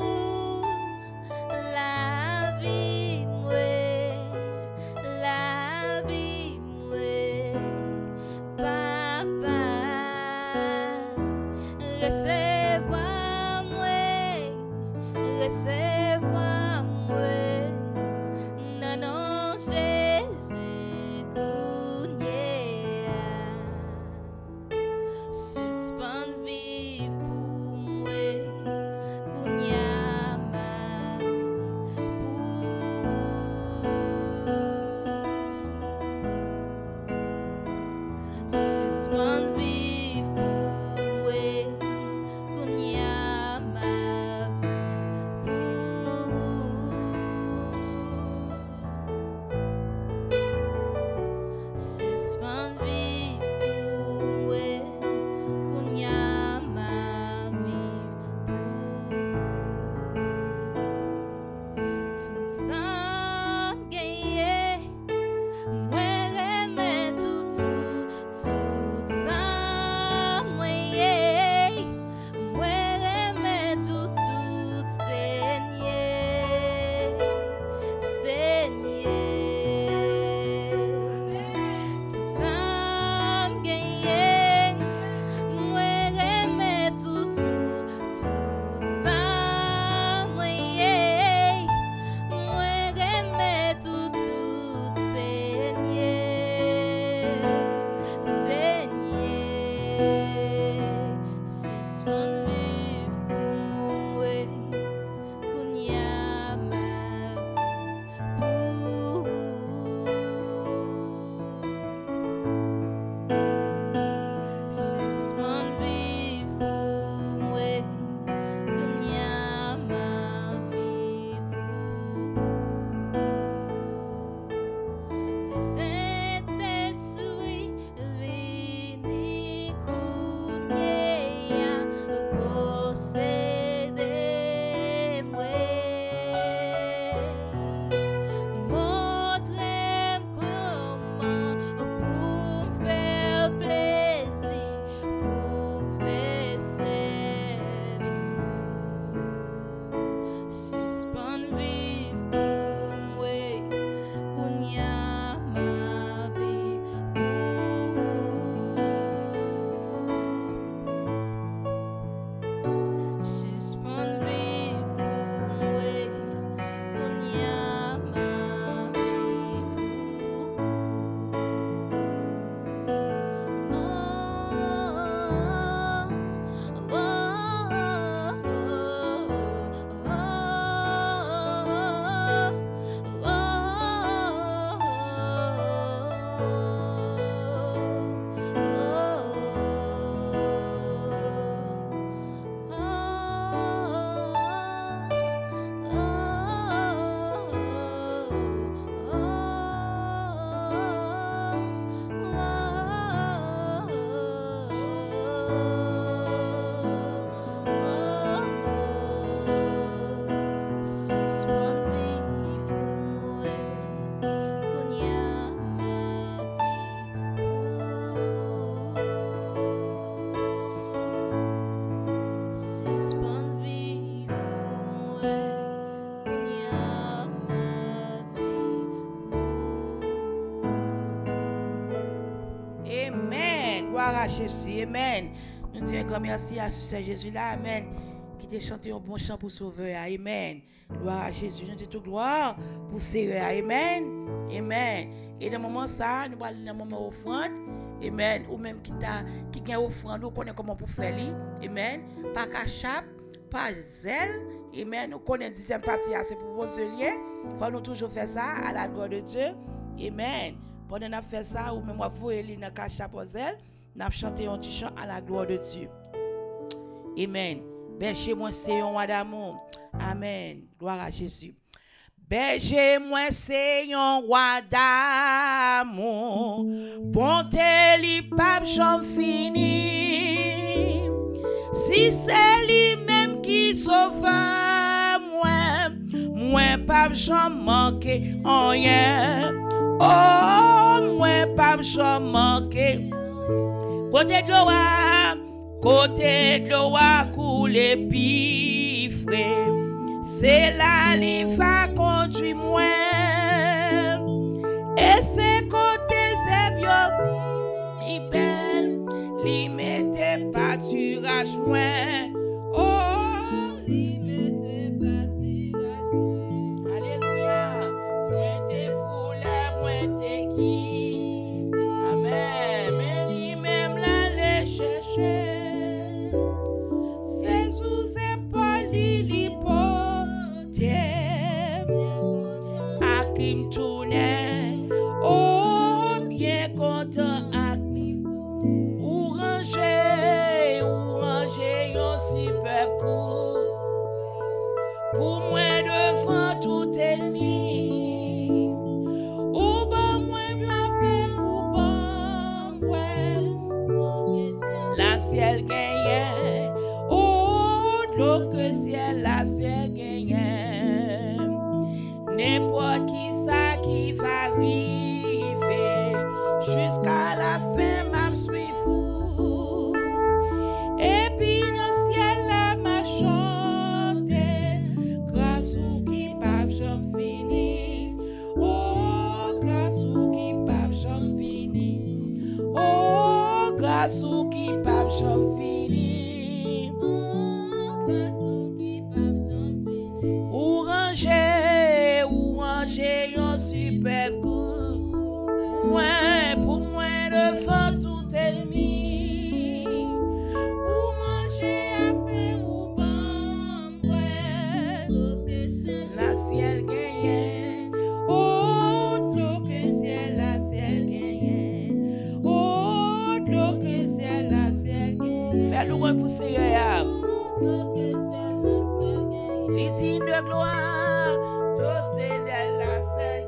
la vie, moi, la vie, moi, papa, recevoir moi, recevoir moi, non, non, Jésus. Suspend vivre pour moi, Kounia ma vie pour. Suspend vivre pour moi, Kounia ma vie pour. Suspend vivre pour moi, qu'on y a ma vie pour. Suspend vivre pour moi, qu'on y a ma vie pour. Tu sais, t'es souris, vini posséder moi. Montre-moi comment pour me faire plaisir, pour me faire service. Suspend vivre pour moi, qu'on y a ma vie pour. Suspend vivre pour moi, qu'on y a ma vie Suspend vivre pour moi, qu'on y a ma vie. Suspend vivre pour moi, qu'on y a ma vie. Amen. Gloire à Jésus. Amen. Nous disons encore merci à ce Jésus là. Amen. Qui t'a chanté un bon chant pour sauver. Amen. Gloire à Jésus. Nous disons toute gloire pour sauver. Amen. Amen. Et dans le moment ça, nous allons dans le moment offrande. Amen. Ou même qui t'a qui gagne offrande, nous connaissons comment pour faire li. Amen. Pas cachap, pas zèle. Amen. Nous connaissons dixième partie, c'est pour bon Dieu lié. Faut nous toujours faire ça à la gloire de Dieu. Amen. Pendant qu'on fait ça, ou même moi vous eli dans cachap ou zèle, nous chanter un petit chant à la gloire de Dieu. Amen. Berger moi c'est un roi d'amour. Amen. Gloire à Jésus. Berger moi c'est un roi d'amour. Bonté li pape j'en fini. Si c'est lui même qui sauve moi, moi pape j'en manque rien. Oh, moi pape j'en manque. Côté de l'eau, côté de l'eau coule pifre. C'est là li va conduire moi. Et c'est côté c'est bien. Li belle, li mette pâturage moi. Oh, li mette pâturage moi. Alléluia. Moi te foule, moi te qui. Amen. Mais li même la le chercher. C'est sous épaule li li Aklim tourne, oh bien content Aklim. Ou ranger, ou ranger yon super coup. Pour moi devant tout ennemi. Ou bon moi la paix ou bon moi. La ciel gagne, oh l'eau que ciel la ciel gagne. N'importe qui ça qui va arriver jusqu'à la fin m'a suis fou. Et puis dans le ciel là m'a chanté grâce au qui pape j'en fini. Oh grâce au qui pape j'en fini. Oh grâce au qui pape j'en fini. Ou ranger, ou ranger yon super coup. Les dignes de gloire, tout c'est la seule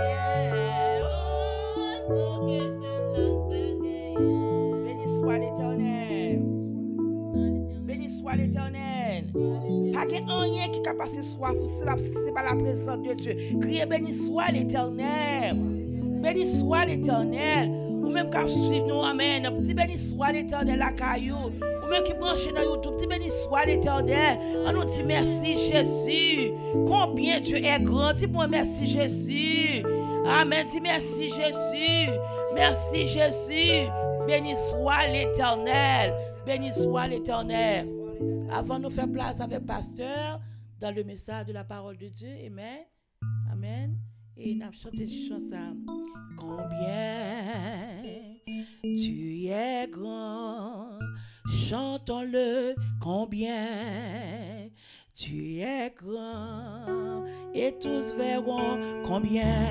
gagnante. Béni soit l'Éternel. Béni soit l'Éternel. Pas qu'il y ait rien qui a passé soif, c'est pas la présence de Dieu. Criez béni soit l'Éternel. Béni soit l'Éternel. Ou même qu'à suivre nous, amen. Petit béni soit l'Éternel la caillou. Ou même qui branche dans YouTube, petit béni soit l'Éternel. On nous dit merci Jésus. Combien Dieu est grand. Dis moi merci Jésus. Amen. Dis merci Jésus. Merci Jésus. Béni soit l'Éternel. Béni soit l'Éternel. Avant de nous faire place avec le pasteur dans le message de la parole de Dieu. Amen. Amen. Et nous avons chanté cette chanson. Combien tu es grand, chantons-le. Combien tu es grand, et tous verront combien,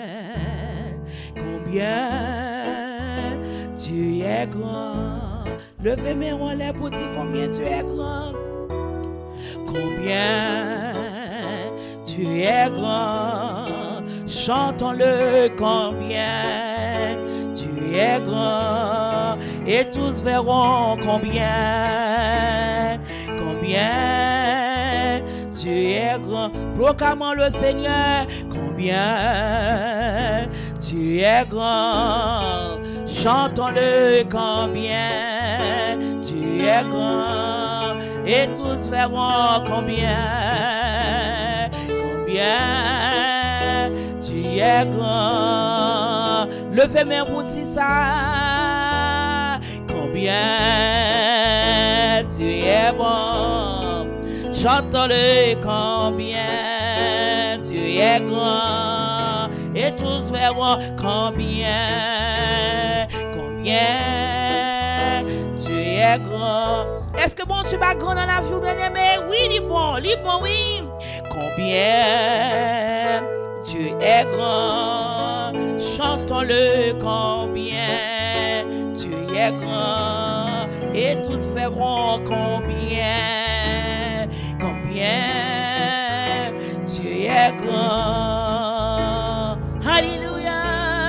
combien tu es grand. Levez mes mains en l'air pour dire combien tu es grand. Combien tu es grand, chantons-le. Combien tu es grand, et tous verront combien, combien tu es grand. Proclamons le Seigneur. Combien tu es grand, chantons-le. Combien tu es grand, et tous verront combien, combien tu es grand. Levez mes pour dire ça. Combien tu es bon, chantons-le. Combien tu es grand, et tous verront combien, combien tu es grand. Est-ce que bon, tu vas grand dans la vie, bien-aimé? Oui, il est bon, il est bon, oui. Combien tu es grand, chantons-le. Combien tu es grand, et tous verront combien, combien tu es grand. Alléluia.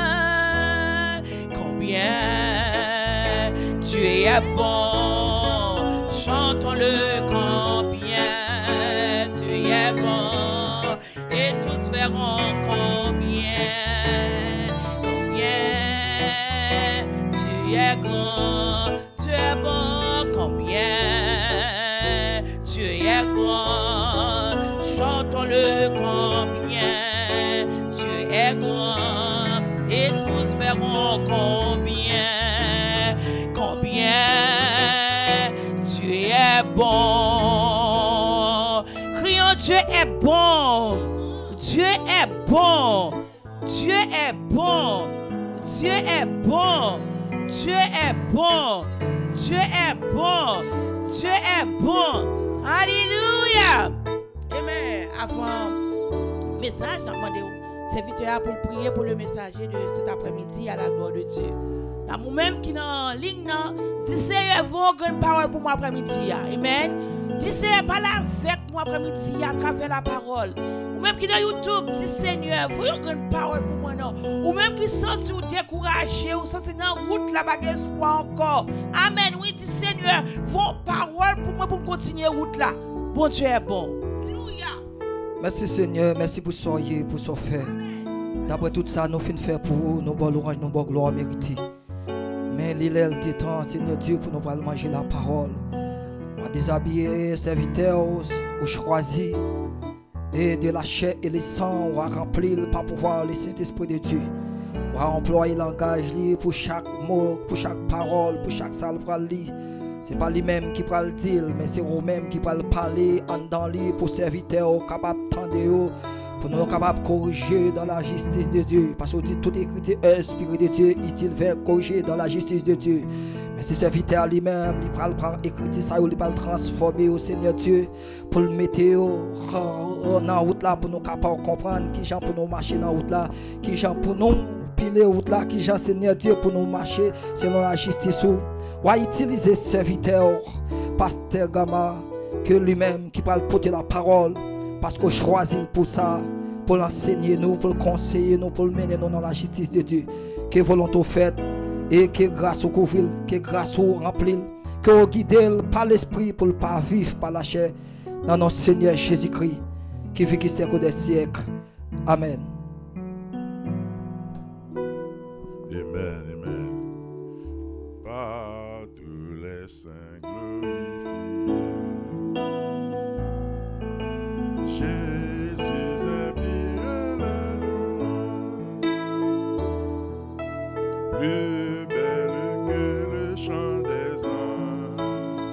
Combien tu es bon, chantons-le. Combien tu es bon, et tous verront combien, combien tu es grand. Tu es bon. Combien tu es grand, chantons-le. Combien tu es grand, et tous verront combien, combien tu es bon. Crions, Dieu est bon. Dieu est bon. Dieu est bon. Dieu est bon. Dieu est bon. Dieu est bon. Dieu est bon. Alléluia. Amen. Avant le message, j'ai demandé au serviteur pour prier pour le messager de cet après-midi à la gloire de Dieu. Nous-mêmes qui sommes en ligne, dis Seigneur, vous avez une parole pour moi après-midi. Amen. Dis Seigneur, parle avec moi après-midi à travers la parole. Ou même qui dans YouTube, dis Seigneur, vous avez une parole pour moi. Non. Ou même qui senti ou découragé, ou senti dans la route, la bague espoir encore. Amen. Oui, dis Seigneur, vos paroles pour moi pour continuer la route là. Bon Dieu est bon. Alléluia. Merci Seigneur, merci pour ce soir, pour ce fait. D'après tout ça, nous finissons faire pour vous, nous bonnes louanges, nous bonnes gloires méritées. Mais l'île des temps, Seigneur Dieu, pour nous pas manger la parole. On va déshabiller serviteurs, ou choisir, et de la chair et le sang, on va remplir par pouvoir le Saint-Esprit de Dieu. On va employer le langage pour chaque mot, pour chaque parole, pour chaque salle pour le lire. Ce n'est pas lui-même qui va le dire, mais c'est vous-même qui va le parler en dans lui pour serviteurs capables d'entendre, pour nous capables de corriger dans la justice de Dieu. Parce que dit tout écrit est inspiré de Dieu, il va corriger dans la justice de Dieu. Mais ce serviteur lui-même, il va le prendre écrit ça, il va le transformer au Seigneur Dieu pour le mettre dans la route là, pour nous capables de comprendre qui gens pour nous marcher dans la route là, qui gens pour nous piler route là, qui gens Seigneur Dieu pour nous marcher selon la justice. Ou va utiliser serviteur, pasteur Gama, que lui-même qui va porter la parole, parce qu'on choisit pour ça, pour l'enseigner nous, pour le conseiller nous, pour le mener nous dans la justice de Dieu. Que volonté faite et que grâce au couvrir, que grâce au remplir, que au guider par l'esprit pour ne pas vivre par la chair dans notre Seigneur Jésus-Christ qui vit qui siècle des siècles. Amen. Amen, amen. Par tous les saints glorifiés, Jésus est bien plus belle que le chant des anges.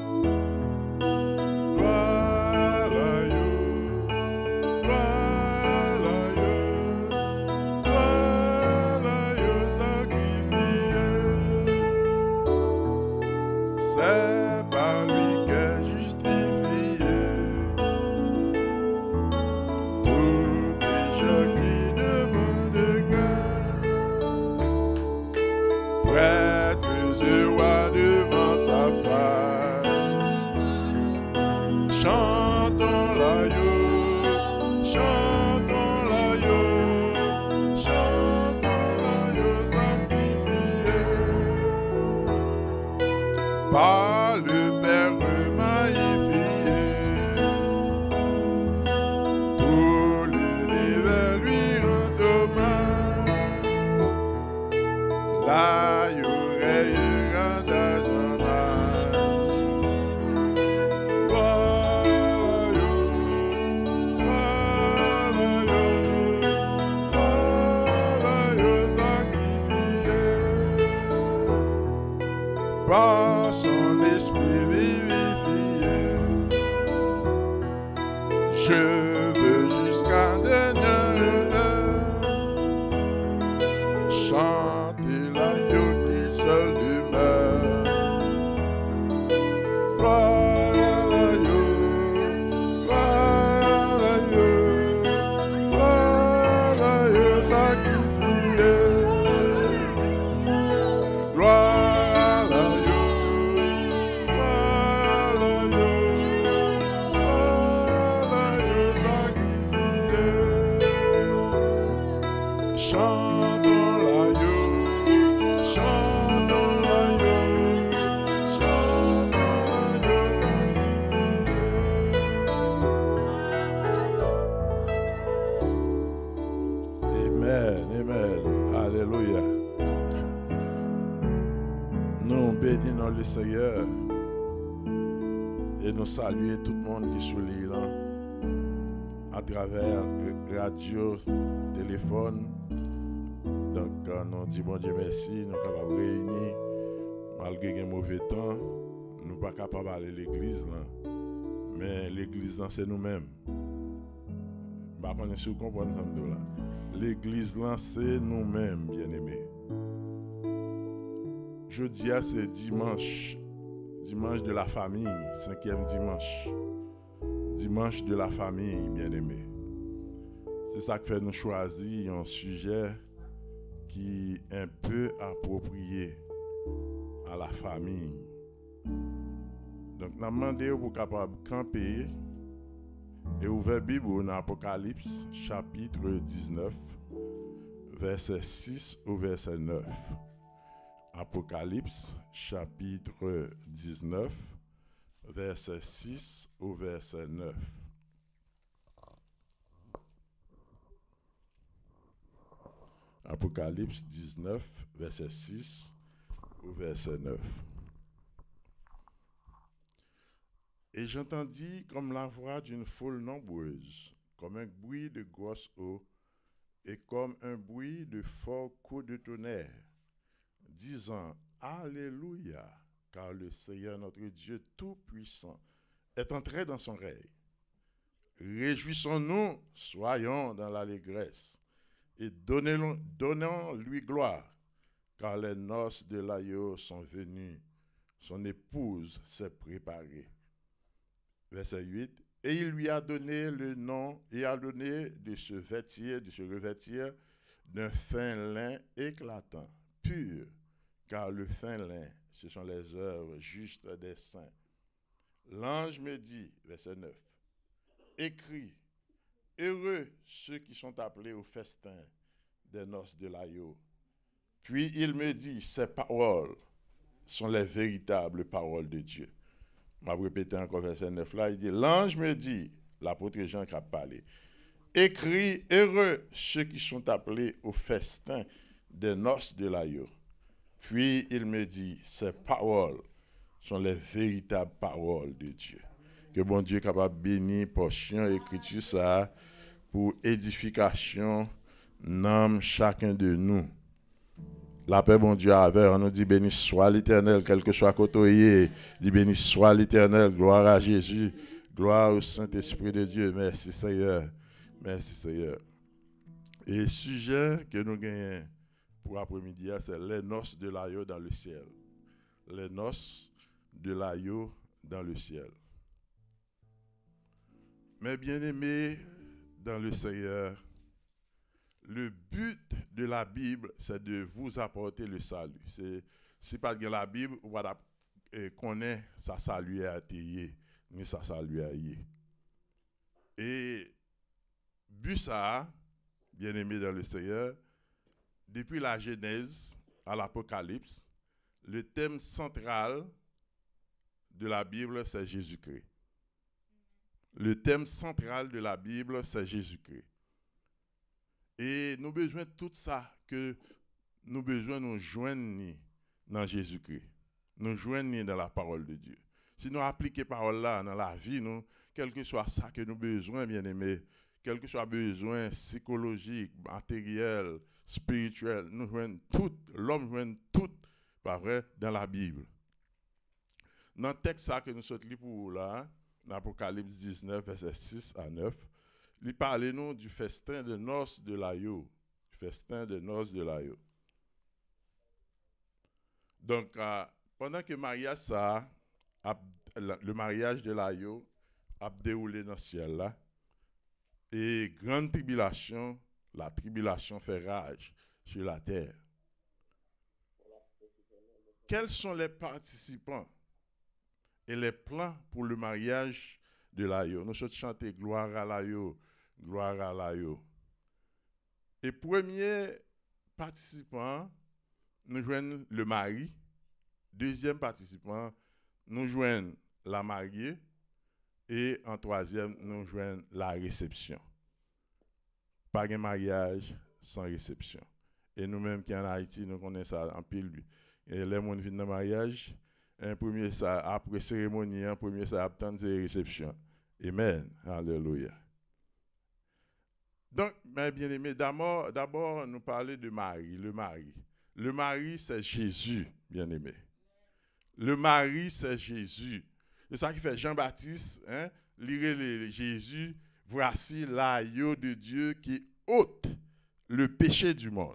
Gloire à Dieu, gloire à Dieu, gloire à Dieu sacrifié. C'est par lui qu'est justifié tout pécheur qui demande grâce. Prêtres et rois devant sa face, chantons l'agneau, chantons l'agneau, chantons l'agneau sacrifié par le Père magnifié. Tout l'univers lui rend hommage. L'agneau rayera d'argent âge. Gloire à Dieu, gloire à Dieu, gloire à Dieu sacrifié par son esprit vivifié. Je veux jusqu'à dernière heure chanter l'agneau qui seul demeure. Gloire à l'agneau, gloire à l'agneau, gloire à l'agneau sacrifié. Gloire à l'agneau, gloire à l'agneau, gloire à l'agneau sacrifié. Chantons l'agneau, chantons l'agneau, chantons l'agneau sacrifié. Amen, amen, alléluia. Nous bénissons le Seigneur et nous saluons tout le monde qui est sur l'île à travers radio, téléphone. Donc, euh, nous disons bon Dieu merci, nous sommes capables de réunir malgré un mauvais temps. Nous ne sommes pas capables d'aller à l'église, là. Mais l'église, là, c'est nous-mêmes. Je ne sais pas si vous comprenez ça. L'église, là, c'est nous-mêmes, bien-aimés. Jeudi, c'est dimanche, dimanche de la famille, cinquième dimanche. Dimanche de la famille, bien-aimés. C'est ça qui fait nous choisir un sujet qui est un peu approprié à la famille. Donc, nous demandons pour capable de camper et ouvrir la Bible dans Apocalypse, chapitre dix-neuf, verset six au verset neuf. Apocalypse, chapitre dix-neuf, verset six au verset neuf. Apocalypse dix-neuf, verset six au verset neuf. Et j'entendis comme la voix d'une foule nombreuse, comme un bruit de grosses eaux, et comme un bruit de fort coup de tonnerre, disant Alléluia, car le Seigneur notre Dieu Tout-Puissant est entré dans son règne. Réjouissons-nous, soyons dans l'allégresse, et donnons-lui gloire, car les noces de l'agneau sont venues, son épouse s'est préparée. Verset huit. Et il lui a donné le nom, et a donné de se vêtir, de se revêtir d'un fin lin éclatant, pur, car le fin lin, ce sont les œuvres justes des saints. L'ange me dit, verset neuf, écris, heureux ceux qui sont appelés au festin des noces de l'agneau. Puis il me dit, ces paroles sont les véritables paroles de Dieu. Je vais répéter encore verset neuf là, il dit, l'ange me dit, l'apôtre Jean qui a parlé, écris, heureux ceux qui sont appelés au festin des noces de l'agneau. Puis il me dit, ces paroles sont les véritables paroles de Dieu. Que bon Dieu est capable de bénir portion écriture ça pour édification dans chacun de nous. La paix, bon Dieu, avec, on nous dit béni soit l'Éternel, quel que soit côté, dit béni soit l'Éternel, gloire à Jésus, gloire au Saint-Esprit de Dieu. Merci Seigneur, merci Seigneur. Et le sujet que nous gagnons pour après-midi, c'est les noces de l'agneau dans le ciel. Les noces de l'agneau dans le ciel. Mes bien-aimés dans le Seigneur, le but de la Bible, c'est de vous apporter le salut. C'est, si pas de la Bible, on va connaître ça salut à atterrir, ni ça salut à y. Et but ça, bien-aimés dans le Seigneur, depuis la Genèse à l'Apocalypse, le thème central de la Bible, c'est Jésus-Christ. Le thème central de la Bible, c'est Jésus-Christ. Et nous avons besoin de tout ça que nous avons besoin de nous joindre dans Jésus-Christ. Nous joindre dans la parole de Dieu. Si nous appliquons cette parole-là dans la vie, nous, quel que soit ça que nous avons besoin, bien-aimés, quel que soit besoin psychologique, matériel, spirituel, nous joignons tout, l'homme joigne tout, pas vrai, dans la Bible. Dans le texte que nous sommes pour vous là, dans Apocalypse dix-neuf, versets six à neuf, il parle nous du festin de noces de l'agneau. Festin de noces de l'agneau. Donc, euh, pendant que mariage ça, a, le mariage de l'agneau a déroulé dans le ciel là, et grande tribulation, la tribulation fait rage sur la terre. Quels sont les participants et les plans pour le mariage de l'agneau? Nous sommes chantés gloire à l'agneau, gloire à l'agneau. Et premier participant, nous joignons le mari. Deuxième participant, nous joignons la mariée. Et en troisième, nous joignons la réception. Pas de mariage sans réception. Et nous-mêmes qui en Haïti, nous connaissons ça en pile. Et les gens viennent dans le mariage, un premier ça, après cérémonie, un premier ça, attendre la réception. Amen. Alléluia. Donc, mes bien-aimés, d'abord, d'abord, nous parlons de Marie, le mari. Le mari, c'est Jésus, bien-aimé. Le mari, c'est Jésus. C'est ça qui fait Jean-Baptiste, hein, lire Jésus, voici l'agneau de Dieu qui ôte le péché du monde.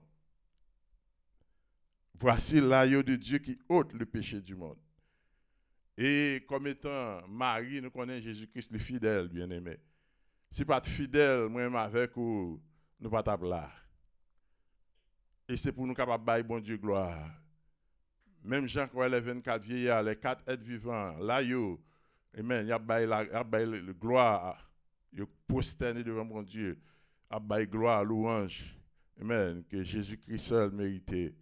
Voici l'agneau de Dieu qui ôte le péché du monde. Et comme étant Marie, nous connaissons Jésus-Christ le fidèle, bien-aimé. Si pas de fidèle, moi-même avec ou nous pas taper là. Et c'est pour nous capables de bailler bon Dieu gloire. Même Jean croit les vingt-quatre vieillards, les quatre êtres vivants, là yo, amen, y a bailler la bailler le gloire, yo prosterné devant mon Dieu, a bailler gloire, louange. Amen, que Jésus-Christ seul méritait.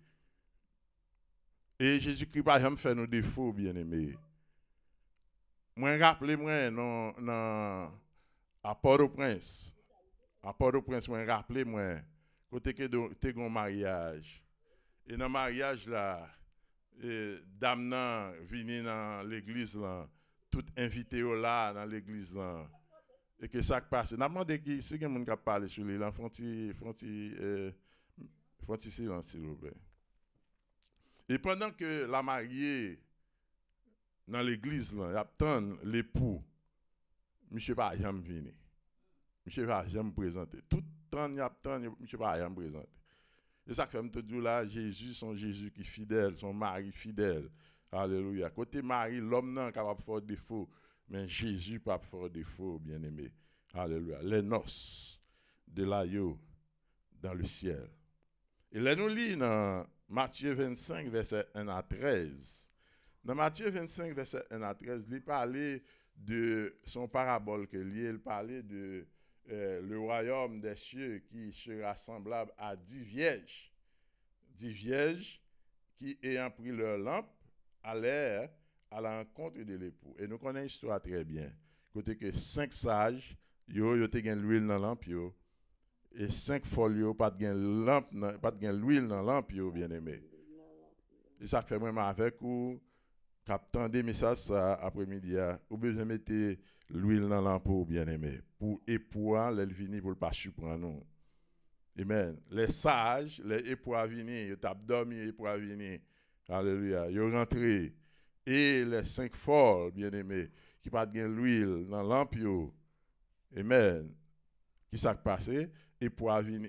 Et Jésus-Christ pas jamais fait nos défauts, bien-aimés. Moi rappelez-moi non non à Port-au-Prince. À Port-au-Prince, moi rappelez-moi côté que tu un mariage. Et dans le mariage là, et dame nan vini dans l'église là, tout invité là dans l'église là. Et que ça passe. N'a demandé qui si quelqu'un qui a parlé sur lui là, fonti fonti euh fonti silence s'il vous plaît. Et pendant que la mariée dans l'église là, attend l'époux, monsieur pas jamais venir. Monsieur pas jamais présenter. Tout temps y attend, monsieur pas jamais présenter. Et ça fait me te dire là, Jésus son Jésus qui fidèle, son mari fidèle. Alléluia. Côté mari, l'homme non capable de faire défaut, mais Jésus pas faire défaut, bien-aimé. Alléluia. Les noces de l'agneau dans le ciel. Et là nous lit dans Matthieu vingt-cinq verset un à treize. Dans Matthieu vingt-cinq verset un à treize, il parle de son parabole que lui, il parlait de euh, le royaume des cieux qui sera semblable à dix vierges. Dix vierges qui, ayant pris leur lampe, allèrent à la rencontre de l'époux. Et nous connaissons l'histoire très bien. Côté que cinq sages, yo, yo te gen l'huile dans la lampe, yo. Et cinq folio, pas de lampe, pas de l'huile dans la lampe, yo, bien aimé. Et ça fait vraiment avec ou, captant des messages après-midi, ou besoin de mettre l'huile dans la lampe, bien aimé. Pour époux, l'elle vini pour ne pas surprendre nous. Amen. Les sages, les époux à venir, ils ont dormi, les époux à venir. Alléluia. Ils ont rentré. Et les cinq folles, bien aimés, qui pas de l'huile dans la lampe, yo. Amen. Qui s'est passé? Et pour venir,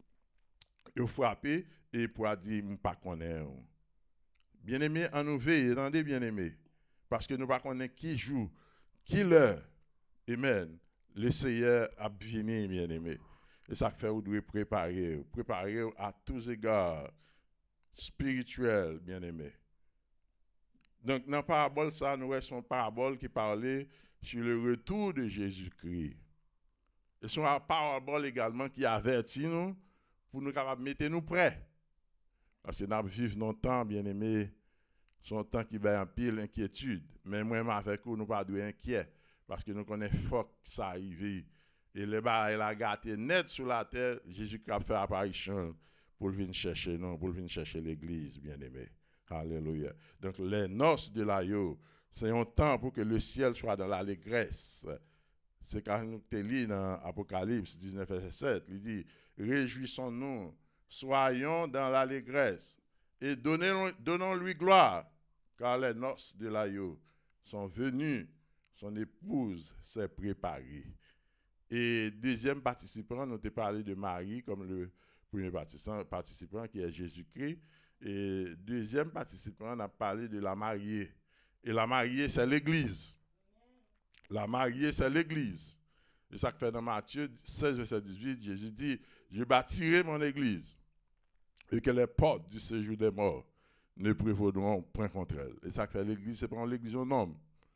il frappé et pour dire, je ne pas connaître. Bien-aimé, en nous veille, attendez, bien-aimé, parce que nous ne pas connaître qui joue, qui l'heure. Amen. Le Seigneur a venir, bien-aimé. Et ça fait vous devez préparer, préparer à tous égards spirituels, bien-aimé. Donc, dans la parabole, ça, nous avons une parabole qui parlait sur le retour de Jésus-Christ. Et son parabole également qui avertit nous pour nous capables mettre nous prêts. Parce que nous vivons dans le temps, bien aimé, son temps qui va en pile inquiétude. Mais moi, avec vous, nous ne pas inquiets. Parce que nous connaissons fort que ça arrive. Et le bas, il a gâté net sur la terre. Jésus-Christ a fait apparition pour venir chercher nous, pour venir chercher l'église, bien aimé. Alléluia. Donc, les noces de l'agneau, c'est un temps pour que le ciel soit dans l'allégresse. C'est quand nous te lis dans Apocalypse dix-neuf, verset sept, il dit, réjouissons-nous, soyons dans l'allégresse et donnons-lui gloire, car les noces de l'agneau sont venues, son épouse s'est préparée. Et deuxième participant, nous te parlé de Marie comme le premier participant qui est Jésus-Christ. Et deuxième participant, on a parlé de la mariée. Et la mariée, c'est l'Église. La mariée, c'est l'Église. Et ça fait dans Matthieu seize, verset dix-huit, Jésus dit, je bâtirai mon Église et que les portes du séjour des morts ne prévaudront point contre elle. Et ça fait l'Église, c'est pas l'Église au nom,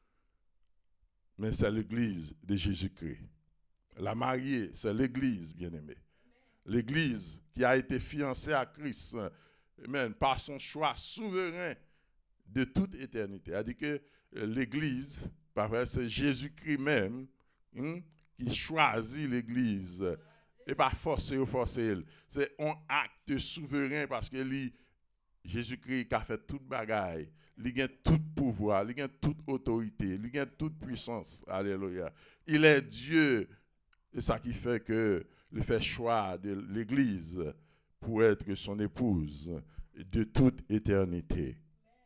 mais c'est l'Église de Jésus-Christ. La mariée, c'est l'Église, bien-aimée. L'Église qui a été fiancée à Christ, amen, par son choix souverain de toute éternité. C'est-à-dire que l'Église, c'est Jésus-Christ même hein, qui choisit l'Église. Et pas forcer ou forcer. C'est un acte souverain parce que lui, Jésus-Christ qui a fait toute bagaille. Il a tout pouvoir, il a toute autorité, il a toute puissance. Alléluia. Il est Dieu. Et ça qui fait que il fait choix de l'Église pour être son épouse de toute éternité.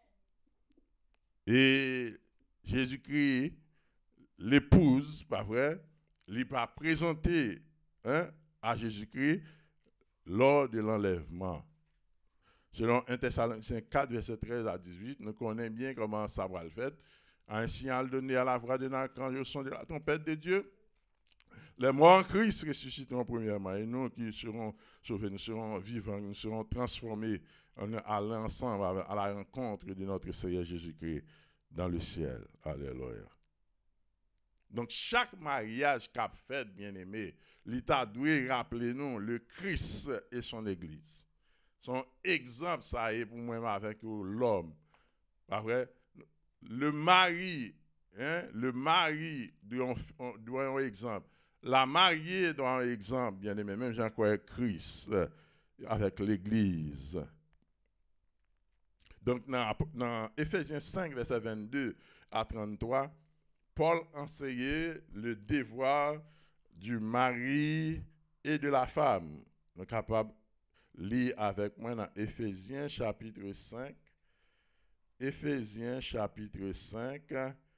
Et Jésus-Christ, l'épouse, pas vrai, il va présenter hein, à Jésus-Christ lors de l'enlèvement. Selon un Thessaloniciens quatre, verset treize à dix-huit, nous connaissons bien comment ça va le faire. Un signal donné à la voix de l'archange au son de la trompette de Dieu. Les morts en Christ ressusciteront premièrement et nous qui serons sauvés, nous serons vivants, nous serons transformés en allant ensemble à la rencontre de notre Seigneur Jésus-Christ dans le ciel. Alléluia. Donc chaque mariage qu'a fait, bien-aimé, l'État doit rappeler nous le Christ et son Église. Son exemple, ça est pour moi avec l'homme. Pas vrai? Le mari, hein, le mari doit un, un exemple. La mariée doit un exemple, bien aimé, même j'en crois Christ euh, avec l'Église. Donc, dans, dans Éphésiens cinq, verset vingt-deux à trente-trois, Paul enseignait le devoir du mari et de la femme. Nous sommes capables de lire avec moi dans Éphésiens chapitre cinq. Éphésiens chapitre cinq,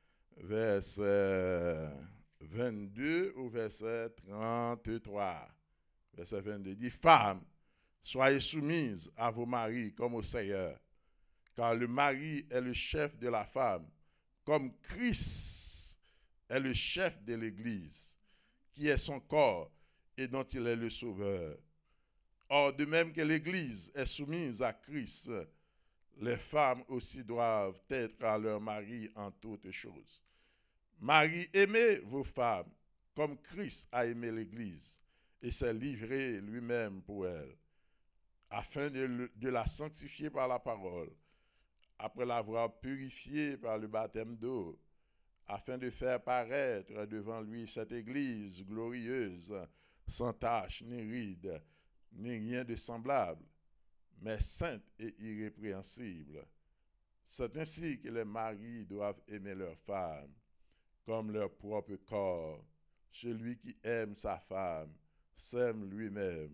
verset vingt-deux au verset trente-trois. Verset vingt-deux dit, femmes, soyez soumises à vos maris comme au Seigneur, car le mari est le chef de la femme, comme Christ est le chef de l'Église, qui est son corps et dont il est le sauveur. Or, de même que l'Église est soumise à Christ, les femmes aussi doivent être à leur mari en toutes choses. Marie, aimez vos femmes comme Christ a aimé l'Église et s'est livré lui-même pour elle, afin de, de la sanctifier par la parole, après l'avoir purifiée par le baptême d'eau, afin de faire paraître devant lui cette Église glorieuse, sans tache, ni ride, ni rien de semblable, mais sainte et irrépréhensible. C'est ainsi que les maris doivent aimer leurs femmes, comme leur propre corps. Celui qui aime sa femme s'aime lui-même,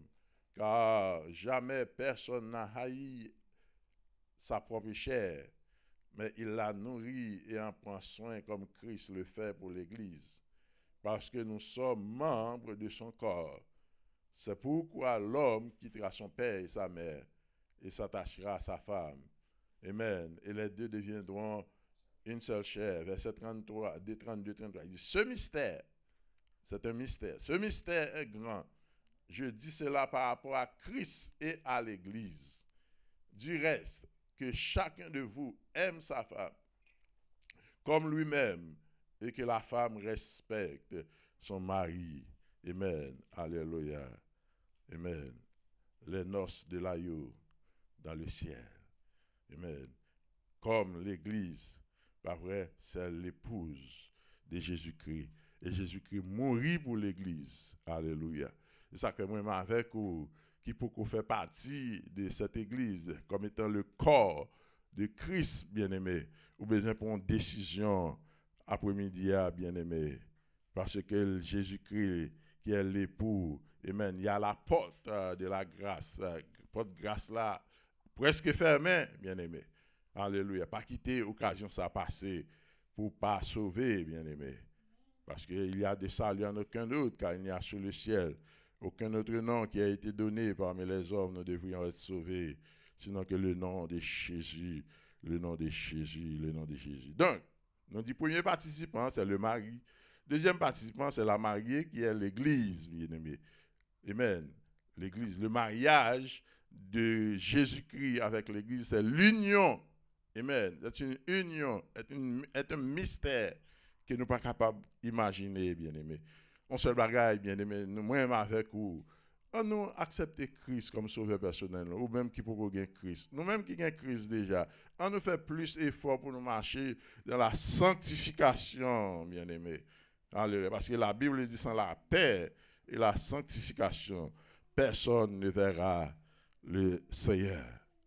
car jamais personne n'a haï sa propre chair, mais il la nourrit et en prend soin comme Christ le fait pour l'Église, parce que nous sommes membres de son corps. C'est pourquoi l'homme quittera son père et sa mère et s'attachera à sa femme. Amen. Et les deux deviendront une seule chair. Verset trente-trois, D trente-deux trente-trois. Il dit, ce mystère, c'est un mystère. Ce mystère est grand. Je dis cela par rapport à Christ et à l'Église. Du reste, que chacun de vous aime sa femme comme lui-même et que la femme respecte son mari. Amen. Alléluia. Amen. Les noces de l'agneau dans le ciel. Amen. Comme l'Église, pas vrai, c'est l'épouse de Jésus-Christ. Et Jésus-Christ mourit pour l'Église. Alléluia. C'est ça que moi, avec vous, qui peut faire partie de cette Église, comme étant le corps de Christ, bien-aimé, ou besoin pour une décision après-midi, bien-aimé. Parce que Jésus-Christ, qui est l'époux, amen, il y a la porte de la grâce, la porte de grâce là, presque fermée, bien-aimé. Alléluia. Pas quitter l'occasion ça passer pour pas sauver, bien-aimé. Parce qu'il y a des saluts en aucun autre, car il n'y a sur le ciel aucun autre nom qui a été donné parmi les hommes, nous devrions être sauvés, sinon que le nom de Jésus, le nom de Jésus, le nom de Jésus. Donc, nous dit premier participant, c'est le mari. Deuxième participant, c'est la mariée qui est l'Église, bien-aimé. Amen. L'Église, le mariage de Jésus-Christ avec l'Église, c'est l'union. Amen. C'est une union, c'est, une, c'est un mystère que nous ne sommes pas capables d'imaginer, bien-aimé. On seul bagaille, bien-aimé, nous-mêmes avec vous, on nous accepte Christ comme sauveur personnel, ou même qui peut gagner Christ. Nous-mêmes qui gagnons Christ déjà, on nous fait plus d'efforts pour nous marcher dans la sanctification, bien-aimé. Parce que la Bible dit sans la paix et la sanctification, personne ne verra le Seigneur.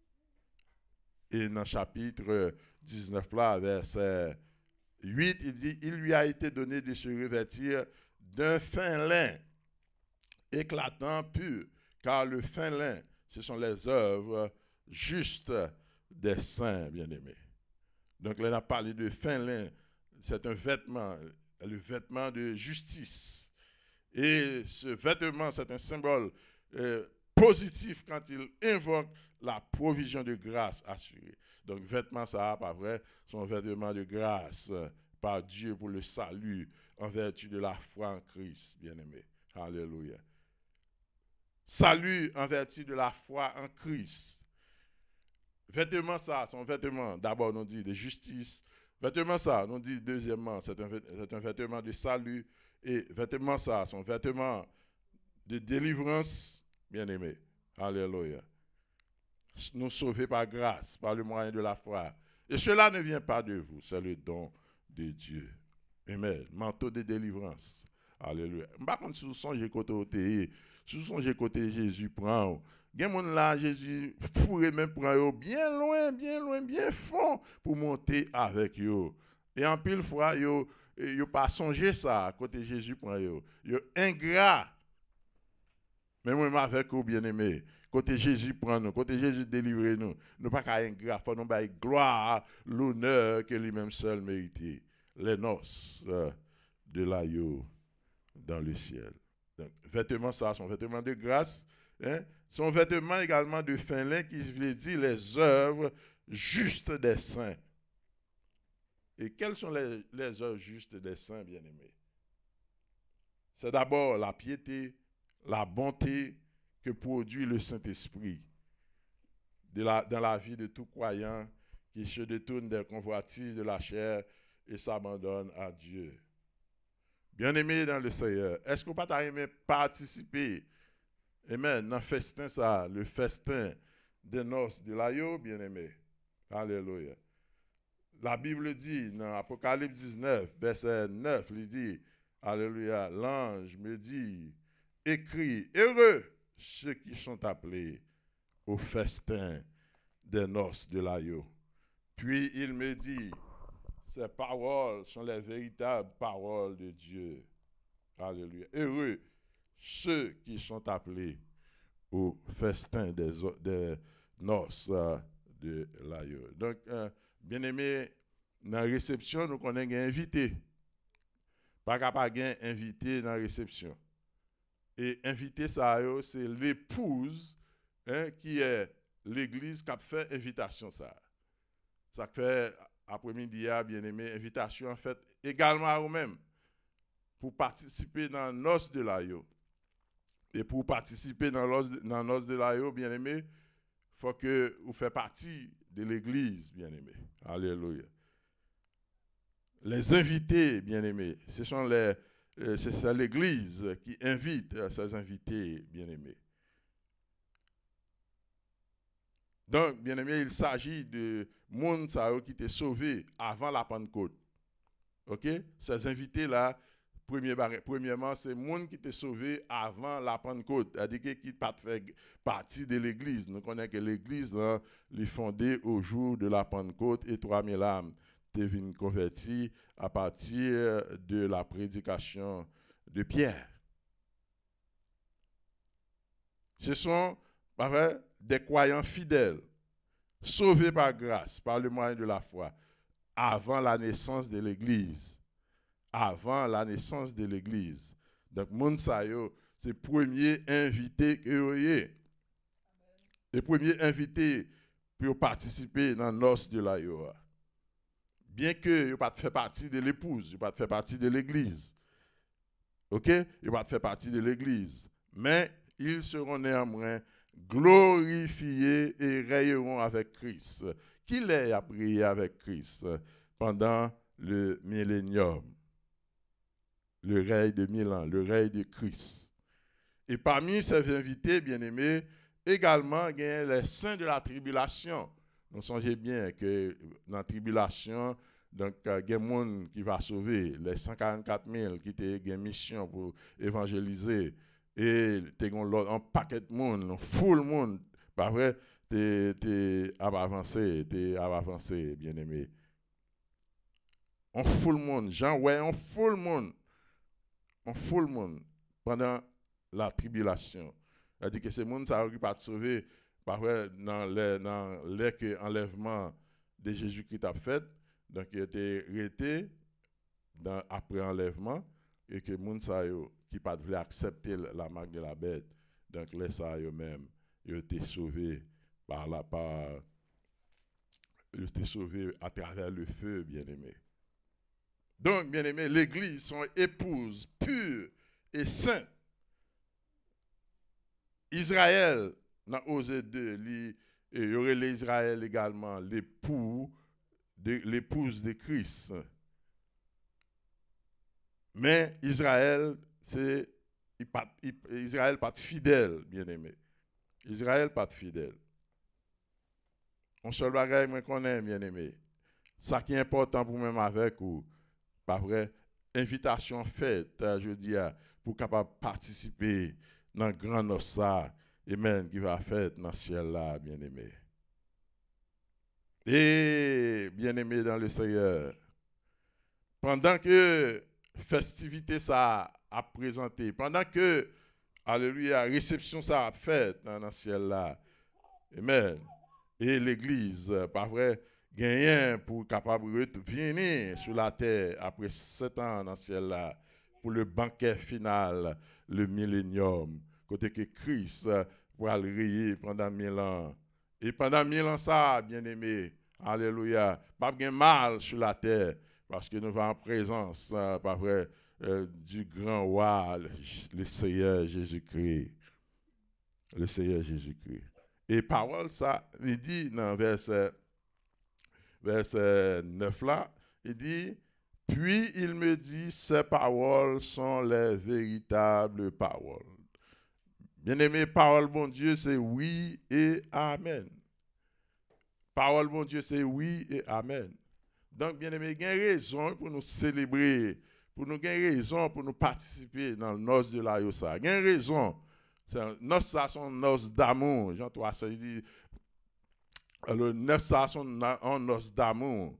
Et dans le chapitre dix-neuf, là, verset huit, il dit, il lui a été donné de se revêtir d'un fin lin, éclatant, pur, car le fin lin, ce sont les œuvres justes des saints, bien-aimés. Donc là, on a parlé de fin lin, c'est un vêtement, le vêtement de justice. Et ce vêtement, c'est un symbole euh, positif quand il invoque la provision de grâce assurée. Donc, vêtement, ça, pas vrai, son vêtement de grâce euh, par Dieu pour le salut en vertu de la foi en Christ, bien-aimé. Alléluia. Salut en vertu de la foi en Christ. Vêtement, ça, son vêtement, d'abord, on dit de justice. Vêtement, ça, on dit deuxièmement, c'est un, c'est un vêtement de salut. Et vêtement, ça, son vêtement de délivrance, bien-aimé. Alléluia. Nous sauvés par grâce, par le moyen de la foi. Et cela ne vient pas de vous, c'est le don de Dieu. Amen. Manteau de délivrance. Alléluia. Par contre, si vous songez côté côté, si vous songez côté Jésus prend, il y a des gens là, Jésus fourré même prend bien loin, bien loin, bien fond pour monter avec eux. Et en pile fois, yo yo pas songer ça côté Jésus prend yo. Yo ingrat. Mais moi avec vous bien-aimé, côté Jésus prend nous, côté Jésus délivre nous. Nous pas qu'à ingrat, faut nous bailler gloire, l'honneur que lui-même seul mérite. Les noces euh, de l'agneau dans le ciel. Donc, vêtements, ça, son vêtement de grâce, hein? Son vêtement également de fin lin qui veut dire les œuvres justes des saints. Et quelles sont les, les œuvres justes des saints, bien-aimés? C'est d'abord la piété, la bonté que produit le Saint-Esprit de la, dans la vie de tout croyant qui se détourne des convoitises de la chair et s'abandonne à Dieu. Bien-aimé dans le Seigneur, est-ce qu'on peut aimé participer, amen, dans le festin, ça, le festin des noces de l'agneau, bien-aimé? Alléluia. La Bible dit, dans Apocalypse dix-neuf, verset neuf, il dit, alléluia, l'ange me dit, écrit, heureux ceux qui sont appelés au festin des noces de l'agneau. Puis il me dit, ces paroles sont les véritables paroles de Dieu. Alléluia. Heureux ceux qui sont appelés au festin des, des noces de l'agneau. Donc, euh, bien-aimé, dans la réception, nous connaissons un invité. Pas capable d'un invité dans la réception. Et invité, ça, c'est l'épouse hein, qui est l'église qui a fait invitation. Ça, ça fait après-midi, bien-aimé, invitation en fait également à vous-même pour participer dans l'os de l'agneau. Et pour participer dans l'os de l'agneau, bien-aimé, il faut que vous fassiez partie de l'église, bien-aimé. Alléluia. Les invités, bien-aimés, ce sont les, euh, c'est l'église qui invite euh, ses invités, bien-aimés. Donc, bien-aimé, il s'agit de monde qui était sauvé avant la Pentecôte. OK? Ces invités-là, premier, premièrement, c'est monde qui était sauvé avant la Pentecôte. C'est-à-dire qui n'a pas fait partie de l'église. Nous connaissons que l'église est fondée au jour de la Pentecôte et trois mille âmes étaient converties à partir de la prédication de Pierre. Ce sont des croyants fidèles, sauvés par grâce, par le moyen de la foi, avant la naissance de l'Église. Avant la naissance de l'Église. Donc, Mounsayo, c'est le premier invité que vous avez. Le premier invité pour participer dans l'os de l'Ayoa. Bien que vous pas fait partie de l'épouse, vous pas fait partie de l'Église. OK? Vous pas fait partie de l'Église. Mais ils seront néanmoins glorifiés et rayeront avec Christ. Qui les a prié avec Christ pendant le millénium? Le règne de mille ans, le règne de Christ. Et parmi ces invités, bien-aimés, également, il y a les saints de la tribulation. Nous songez bien que dans la tribulation, donc, il y a des gens qui vont sauver, les cent quarante-quatre mille qui ont une mission pour évangéliser. Et tu as un paquet de monde, un full monde. Pas vrai, tu es avancé, tu es avancé, bien-aimé. Un full monde, Jean, ouais, un full monde. Un full monde pendant la tribulation. C'est-à-dire que ces gens ça n'ont pas sauvé par vrai dans les dans les enlèvement de Jésus-Christ a fait. Donc il était arrêté dans après enlèvement et que les gens qui pas voulu accepter la marque de la bête. Donc les ça eux-mêmes ils ont été sauvés par la par ils ont été sauvés à travers le feu, bien-aimé. Donc, bien aimé, l'église, son épouse pure et sainte. Israël n'a osé deux, et il y aurait l'Israël également, l'époux, de, l'épouse de Christ. Mais Israël, c'est Israël pas fidèle, bien aimé. Israël pas fidèle. On seul bagage moi connais, bien aimé. Ça qui est important pour même avec vous. Pas vrai, invitation faite, je dis, pour capable participer dans le grand nossa, amen, qui va faire dans le ciel là, bien-aimé. Et bien-aimé dans le Seigneur, pendant que festivité ça a présenté, pendant que, alléluia, réception ça a fait dans le ciel là, amen, et l'église, pas vrai, gagné pour capable de venir sur la terre après sept ans dans le ciel là pour le banquet final, le millénium, côté que Christ pourra le régner pendant mille ans. Et pendant mille ans ça, bien aimé, alléluia, pas de mal sur la terre parce que nous sommes en présence, euh, pas vrai, euh, du grand roi, le, le Seigneur Jésus-Christ, le Seigneur Jésus-Christ. Et parole ça, il dit dans verset verset neuf là, il dit, Puis il me dit, ces paroles sont les véritables paroles. Bien-aimé, parole bon Dieu, c'est oui et amen. Parole bon Dieu, c'est oui et amen. Donc, bien-aimé, il y a raison pour nous célébrer, pour nous gagner raison pour nous participer dans le noce de la Yosa. Il y a raison. Noce, ça, sont noces d'amour. Jean trois, ça dit, le neuf, ça, sont un noce d'amour.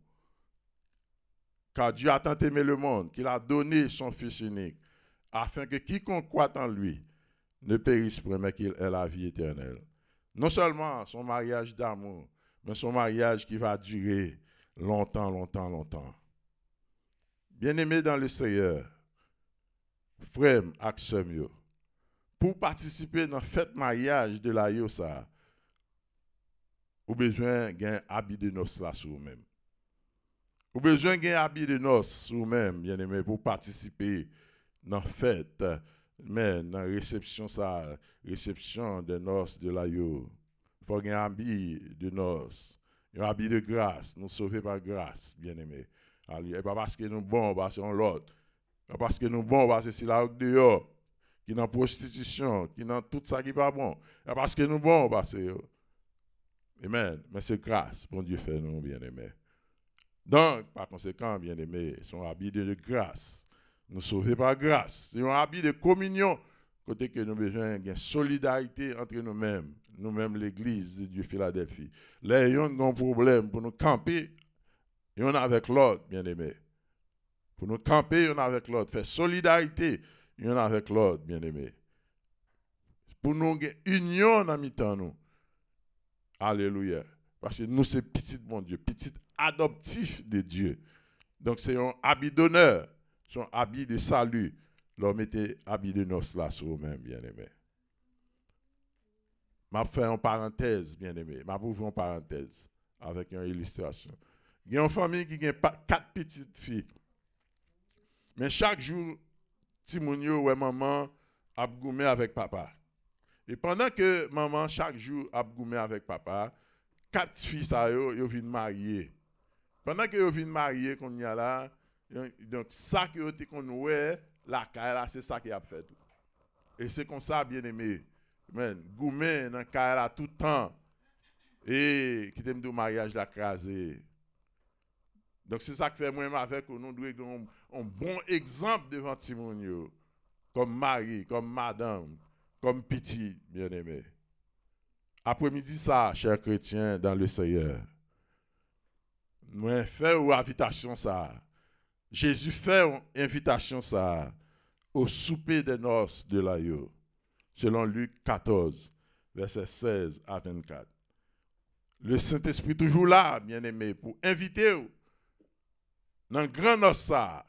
Car Dieu a tant aimé le monde qu'il a donné son Fils unique, afin que quiconque croit en lui ne périsse point, mais qu'il ait la vie éternelle. Non seulement son mariage d'amour, mais son mariage qui va durer longtemps, longtemps, longtemps. Bien-aimés dans le Seigneur, frères et sœurs, pour participer dans la fête mariage de la Yosa, vous avez besoin d'un habit de noces là sur vous-même. Vous avez besoin d'un habit de noces sur vous-même, bien-aimés, pour participer dans la fête, mais dans la réception, ça, réception des noces de la Yo. Il faut un habit de noces, un habit de grâce, nous sauver par grâce, bien-aimés. Et pas parce que nous bons, parce qu'on l'autre. Pas parce que nous bons, parce que c'est là dehors, qui est dans la prostitution, qui est dans tout ça qui n'est pas bon. Et parce que nous bons, parce que. Amen. Mais c'est grâce, bon Dieu fait nous, bien-aimés. Donc, par conséquent, bien-aimés, son habit de grâce. Nous sauver par grâce. C'est un habit de communion, côté que nous avons besoin de solidarité entre nous-mêmes, nous-mêmes, l'Église de Dieu Philadelphie. Là, il y a un problème pour nous camper. Il y en a avec l'autre, bien-aimé. Pour nous camper, il y en a avec l'autre. Faire solidarité, il y en a avec l'autre, bien-aimé. Pour nous avoir union dans mi-temps, nous. Alléluia. Parce que nous, c'est petit, bon Dieu, petit adoptif de Dieu. Donc, c'est un habit d'honneur, c'est un habit de salut. L'homme était habit de noces là sur eux-mêmes, bien-aimé. Je vais faire une parenthèse, bien-aimé. Je vais ouvrir une parenthèse avec une illustration. Il y a une famille qui a quatre petites filles. Mais chaque jour, Timounio ou maman a goumé avec papa. Et pendant que maman, chaque jour, a goumé avec papa, quatre filles, ça, yo, viennent marier. Pendant que yo viennent marier, qu'on y a là, donc ça que yo te qu'on ouais, la caille c'est ça qui a fait. Et c'est comme ça, bien aimé. Men, goumé dans caille là tout le temps. Et qui t'aime du mariage la crasé. Donc c'est ça que fait moi avec nous, nous devons un bon exemple devant Timonio, comme mari, comme madame, comme petit, bien-aimé. Après-midi ça, chers chrétiens dans le Seigneur, nous faisons une invitation ça. Jésus fait une invitation ça au souper des noces de l'agneau, selon Luc quatorze, versets seize à vingt-quatre. Le Saint-Esprit toujours là, bien-aimé, pour inviter vous dans le grand noce ça.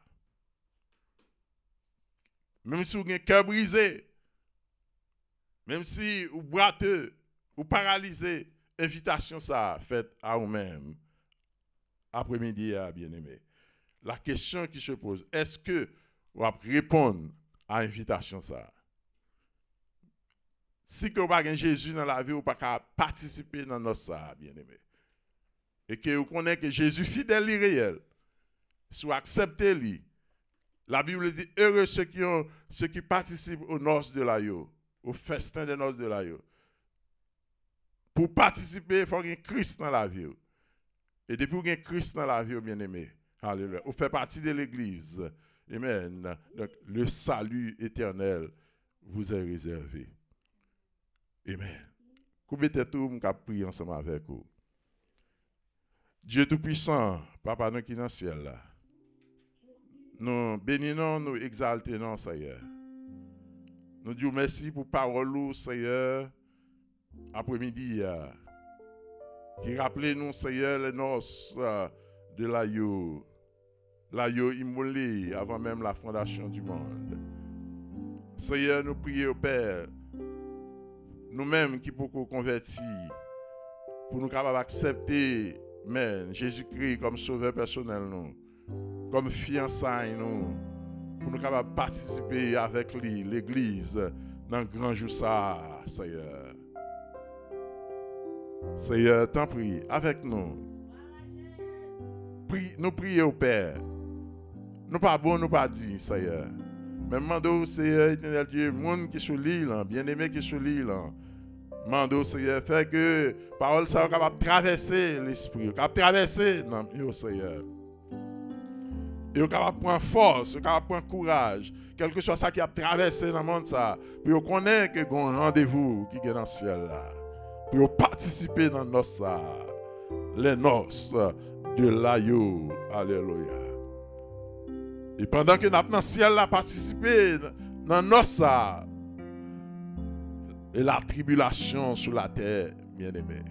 Même si vous avez un cœur brisé, même si vous boiteux, ou paralysé, invitation ça faite à vous-même. Après-midi, bien-aimé. La question qui se pose, est-ce que vous allez répondre à l'invitation ça? Si vous n'avez pas Jésus dans la vie, vous n'avez pas participer dans notre ça, bien-aimé. Et que vous connaissez que Jésus fidèle et réel, si vous acceptez lui, la Bible dit, heureux ceux qui, ont, ceux qui participent aux noces de l'agneau, au festin des noces de l'agneau. Pour participer, il faut qu'il y ait Christ dans la vie. Et depuis qu'il y ait Christ dans la vie, bien-aimé, alléluia, vous faites partie de l'Église. Amen. Donc, le salut éternel vous est réservé. Amen. Coupez tout, je vais prier ensemble avec vous. Dieu Tout-Puissant, Papa nous qui est dans le ciel, là. Nous bénissons, nous exaltons, Seigneur. Nous disons merci pour parole, Seigneur, après-midi, qui rappelez nous, Seigneur, les noces de l'agneau, l'agneau immolé avant même la fondation du monde. Seigneur, nous prions, Père, nous-mêmes qui pouvons convertir, pour nous capables d'accepter Jésus-Christ comme sauveur personnel, nous. Comme fiançailles, nous, pour nous capables de participer avec lui, l'Église, dans le grand jour ça, Seigneur. Seigneur, t'en prie, avec nous. Prie, nous prions au Père, Nous pas bon, nous pas dit, Seigneur. Même mando, Seigneur, éternel Dieu, monde qui est sur l'île, bien-aimé qui est sur l'île. Mando, Seigneur, fait que parole ça capable de traverser l'esprit, capable de traverser non, yo, Seigneur. Et capable de prendre force, capable de prendre courage, quelque chose ça qui a traversé dans le monde ça, puis on connaît que un rendez-vous qui est dans le ciel là. Puis participer dans nos ça, les noces de l'agneau. Alléluia. Et pendant que nous avons dans le ciel là participer dans nos ça, et la tribulation sur la terre, bien-aimé.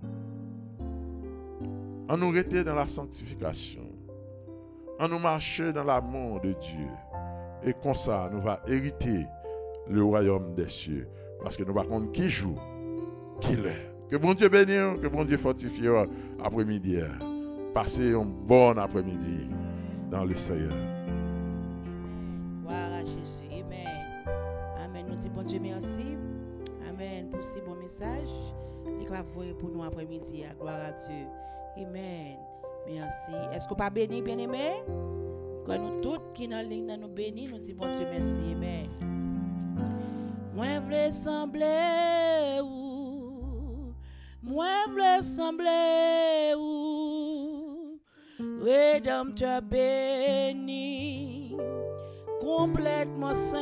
On nous rester dans la sanctification. On nous marcher dans l'amour de Dieu. Et comme ça, nous allons hériter le royaume des cieux. Parce que nous ne savons pas qui joue, qui l'est. Que bon Dieu bénisse, que bon Dieu fortifie après-midi. Passez un bon après-midi dans le Seigneur. Gloire à Jésus. Amen. Amen. Nous disons bon Dieu merci. Amen. Pour ce bon message, il va voir pour nous après-midi. Gloire à Dieu. Amen. Merci. Est-ce qu'on pas béni, bien-aimé? Quand nous tous qui dans la ligne nous bénis, nous disons bon Dieu merci. Amen. Moi, je veux sembler où? Moi, je veux sembler où? Rédempteur béni, complètement saint,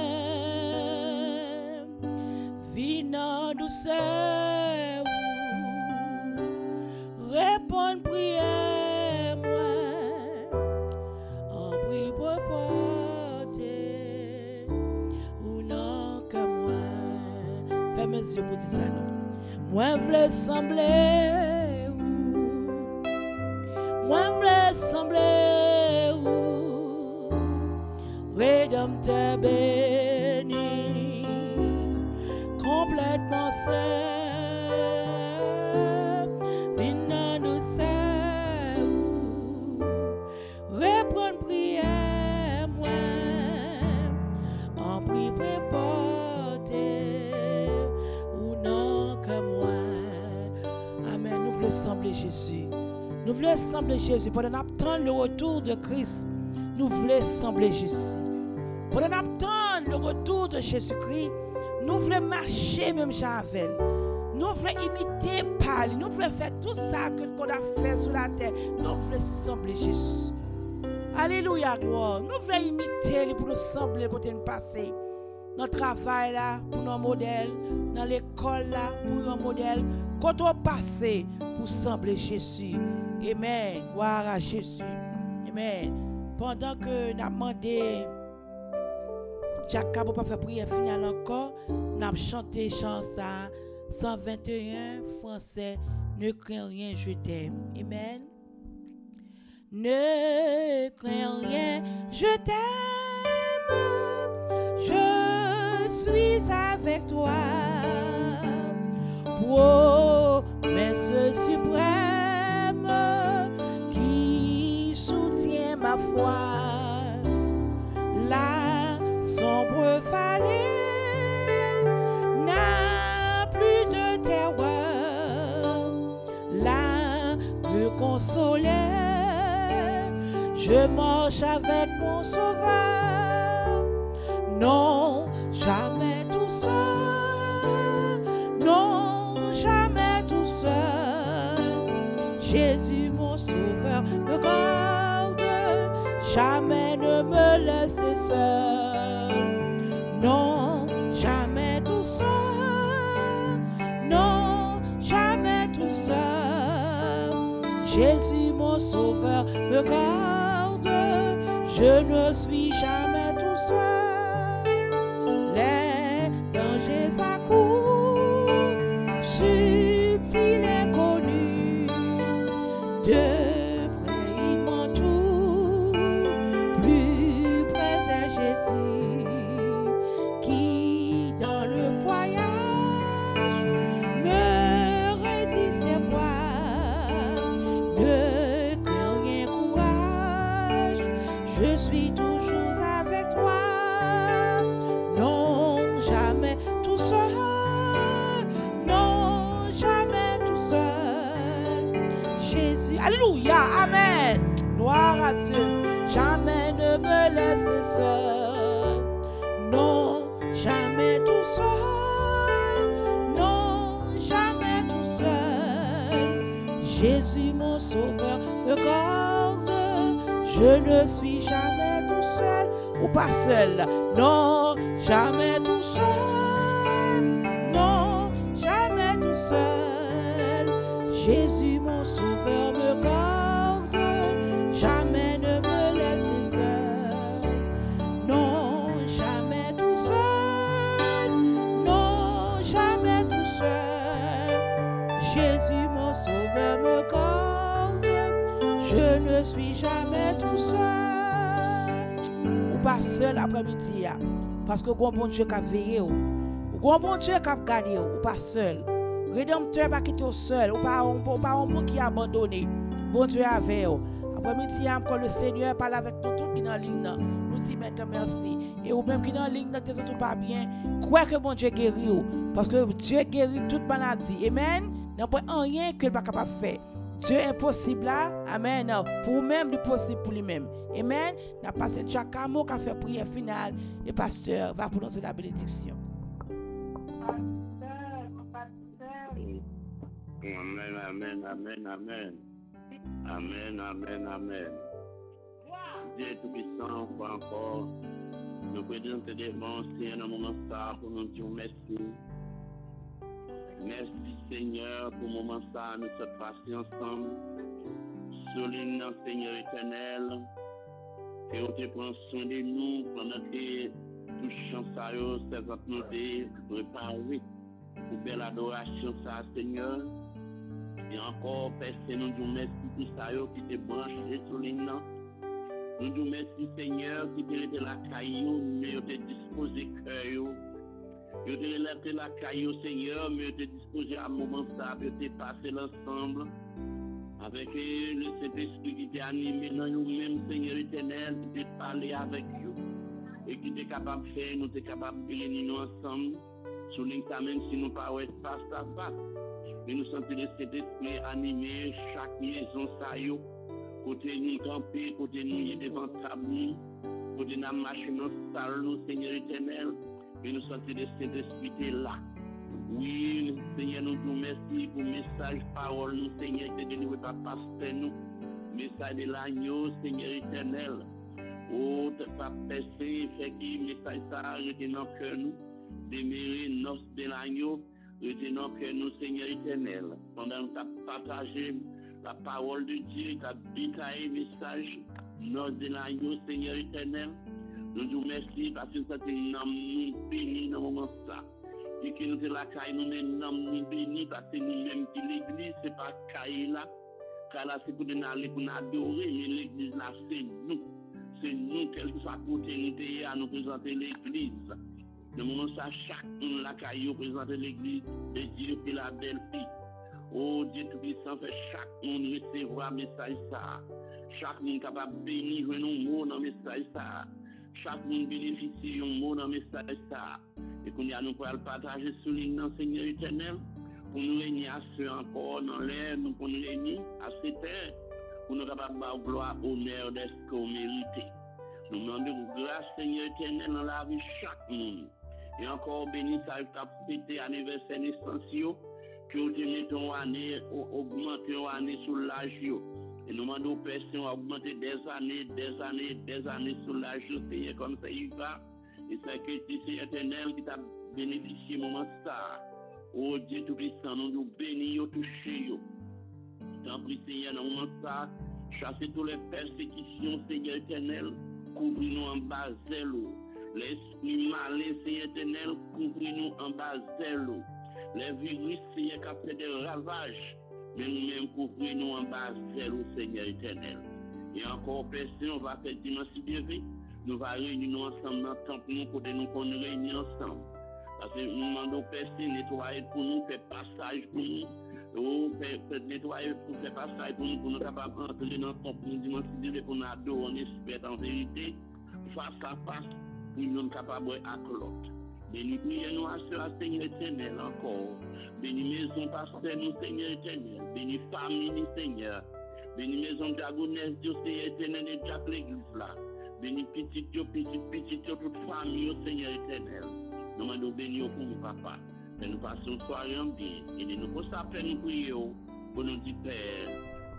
vinant douceur, répondre prière, moi, en prie pour porter, ou non que moi. Fermez les yeux pour dire ça, non. Moi, je veux sembler où? Moi, je veux sembler où? Rédempteur béni, complètement saint, venant nous saint, répondre prière, moi, en prie porter, ou non que moi. Amen. Nous voulons sembler Jésus. Nous voulons sembler Jésus. Pendant attendre le retour de Christ, nous voulons sembler Jésus. Pendant attendre le retour de Jésus-Christ, nous voulons marcher même Javel. Nous voulons imiter parler. Nous voulons faire tout ça que qu'on a fait sur la terre. Nous voulons sembler Jésus. Alléluia, gloire. Nous voulons imiter pour nous sembler côté nous passer. Dans le travail là, pour nos modèles. Dans l'école là, pour nos modèles. Quand on passe pour sembler Jésus. Amen. Gloire à Jésus. Amen. Pendant que nous avons demandé Jack Cabo pas faire prière finale encore, nous avons chanté chant ça cent vingt et un français. Ne crains rien, je t'aime. Amen. Ne crains rien, je t'aime. Je suis avec toi. Promesse suprême qui soutient ma foi. La sombre vallée n'a plus de terreur. Là me consoler, je marche avec mon sauveur. Non, jamais tout seul. Non, jamais tout seul. Jésus mon sauveur me garde. Jamais ne me laisser seul. Non, jamais tout seul. Non, jamais tout seul. Jésus mon sauveur me garde. Je ne suis jamais tout seul. Les dangers accourent, subtils et connus. De qui dans le voyage me redit c'est moi. Ne crains rien, courage, je suis toujours avec toi. Non, jamais tout seul. Non, jamais tout seul. Jésus, alléluia, amen. Gloire à Dieu. jamais ne me laisser seul. Non, jamais tout seul. Non, jamais tout seul. Jésus mon sauveur me garde. Je ne suis jamais tout seul. Ou pas seul. Non, jamais tout seul. Non, jamais tout seul. Jésus mon sauveur me garde. Jamais ne me laisser seul. Non, jamais tout seul. Non, jamais tout seul. Jésus mon sauveur me garde. Je ne suis jamais tout seul. Ou pas seul après-midi. Parce que bon bon Dieu qui a veillé. Ou bon bon Dieu qui a gardé. Ou pas seul. Rédempteur pas quitter seul. Ou pas un monde qui a abandonné. Bon Dieu avec vous. Après-midi, quand le Seigneur parle avec nous, tout qui dans la ligne, nous disons maintenant merci. Et ou même qui dans la ligne, ne te pas bien, crois que bon Dieu guérit. Parce que Dieu guérit toute maladie. Amen. Il n'y a pas rien que pas capable de faire. Dieu est impossible là. Amen. Pour même, il est possible pour lui-même. Amen. Nous avons passé chaque mot qui a fait prière finale. Et le pasteur va prononcer la bénédiction. Amen, amen, amen, amen. Amen, amen, amen. Dieu Tout-Puissant, encore, encore, nous présentons devant Seigneur dans le moment ça pour nous dire merci. Merci Seigneur pour le moment ça, nous sommes passés ensemble. Souligne Seigneur éternel, que vous te prends soin de nous pendant que tout chant ça, c'est votre nous de préparer pour belle adoration ça, Seigneur. Et encore, Père, nous nous merci pour ça qui te branché sur les noms. Nous nous merci, Seigneur, qui te laissé la caillou, mais tu te disposé cœur. Tu te laissé la caillou, Seigneur, mais tu te disposé à un moment ça, tu te passé l'ensemble. Avec le Saint-Esprit qui t'a animé dans nous-mêmes, Seigneur éternel, qui t'a parlé avec nous. Et qui t'est capable de faire, nous t'es capable de réunir nous ensemble. Souligne ça même si nous ne pas face à face. Mais nous sentons le Saint-Esprit animer chaque maison, ça y est. Côté nous camper, côté nous devant table, côté nous marcher dans la salle, Seigneur éternel. Mais nous sentons le Saint-Esprit là. Oui, Seigneur, nous vous remercions pour le message, parole, nous, Seigneur, qui est délivré par pasteur, nous. Message de l'agneau, Seigneur éternel. Oh, tu pas percé, fait que le message ça arrête dans le cœur, nous. Demeurer nos de l'agneau. Retenons que nous, Seigneur éternel, pendant que tu as partagé la parole de Dieu, tu as détaillé le message, nous de l'agneau, Seigneur éternel, nous nous remercions parce que ça te nous béni dans le moment ça. Et que nous te la caille, nous nous béni parce que nous-mêmes qui l'église, ce n'est pas caille là, car là c'est pour nous aller pour nous adorer, mais l'église là c'est nous. C'est nous, quel que soit côté nous sommes à nous présenter l'église. De moment ça, chaque monde la caillou présente l'église de Dieu et la belle fille. Oh Dieu Tout-Puissant, fait chaque monde recevoir message ça. Chaque monde capable de bénir un mot dans le message ça. Chaque monde bénéficie un mot dans le message ça. Et qu'on y a nous pour le partager sur l'île Seigneur éternel. Pour nous réunir à ceux encore dans l'air, nous pour nous réunir à cette terre. Pour nous capables de gloire, honneur, d'être qu'on mérite. Nous demandons grâce Seigneur éternel dans la vie de chaque monde. Et encore béni, ça a fêté anniversaire naissance, que vous mettons année, augmenter une année sur l'âge. Et nous demandons aux personnes à augmenter des années, des années, des années sur l'âge, Seigneur, comme ça il va. Et c'est que c'est éternel qui t'a bénéficié au moment ça. Oh Dieu Tout-Puissant, nous nous bénissons, touchons. Tant pis, Seigneur, dans le moment ça, chasser toutes les persécutions, Seigneur éternel, couvrir-nous en bas zèle. L'esprit malin, Seigneur éternel, couvrir-nous en bas zèle. Les virus, Seigneur, qui fait des ravages, mais nous-mêmes couvrir-nous en bas zèle, Seigneur éternel. Et encore, personne, on va faire dimanche de vie, nous allons réunir nous ensemble dans le temple, nous, pour nous qu'on réunit ensemble. Parce que nous demandons personne nettoyer pour nous, faire passage pour nous. Oh, faire nettoyer pour faire passage pour nous, pour nous capables d'entrer dans le temple, nous dimanche de vie, pour nous adorer, on espère en vérité, face à face, pour nous capables à l'autre. Béni prions-nous à ce Seigneur éternel encore. Béni maison pasteur nous Seigneur éternel. Béni famille Seigneur. Béni maison diagonesse, Dieu Seigneur éternel, et chaque l'église là. Béni petit, Dieu, petit, petit, Dieu, toute famille, Seigneur éternel. Nous demandons béni pour nous, papa. Et nous passons soirée en bien. Et nous nous ça faire nous prier pour nous dire Père.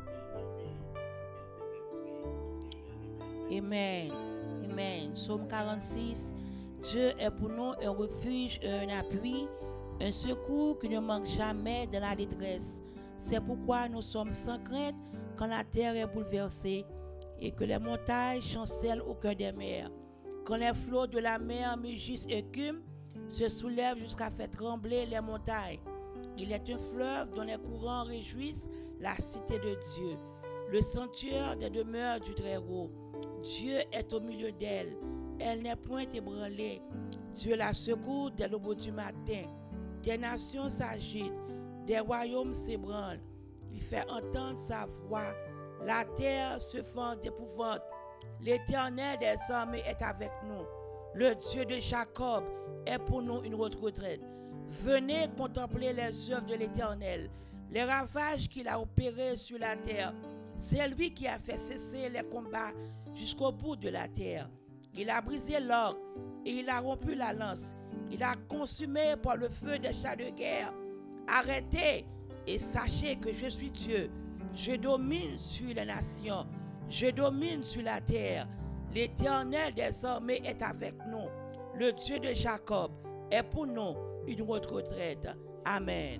Amen. Amen. Psaume quarante-six. Dieu est pour nous un refuge et un appui, un secours qui ne manque jamais dans la détresse. C'est pourquoi nous sommes sans crainte quand la terre est bouleversée et que les montagnes chancellent au cœur des mers. Quand les flots de la mer mugissent et écument, se soulèvent jusqu'à faire trembler les montagnes. Il est un fleuve dont les courants réjouissent la cité de Dieu, le sanctuaire des demeures du Très-Haut. Dieu est au milieu d'elle. Elle n'est point ébranlée. Dieu la secourt dès l'aube du matin. Des nations s'agitent, des royaumes s'ébranlent. Il fait entendre sa voix. La terre se fend d'épouvante. L'Éternel des armées est avec nous. Le Dieu de Jacob est pour nous une retraite. Venez contempler les œuvres de l'Éternel, les ravages qu'il a opérés sur la terre. C'est lui qui a fait cesser les combats jusqu'au bout de la terre. Il a brisé l'orgue et il a rompu la lance. Il a consumé par le feu des chars de guerre. Arrêtez et sachez que je suis Dieu. Je domine sur les nations. Je domine sur la terre. L'Éternel des armées est avec nous. Le Dieu de Jacob est pour nous une retraite. Amen.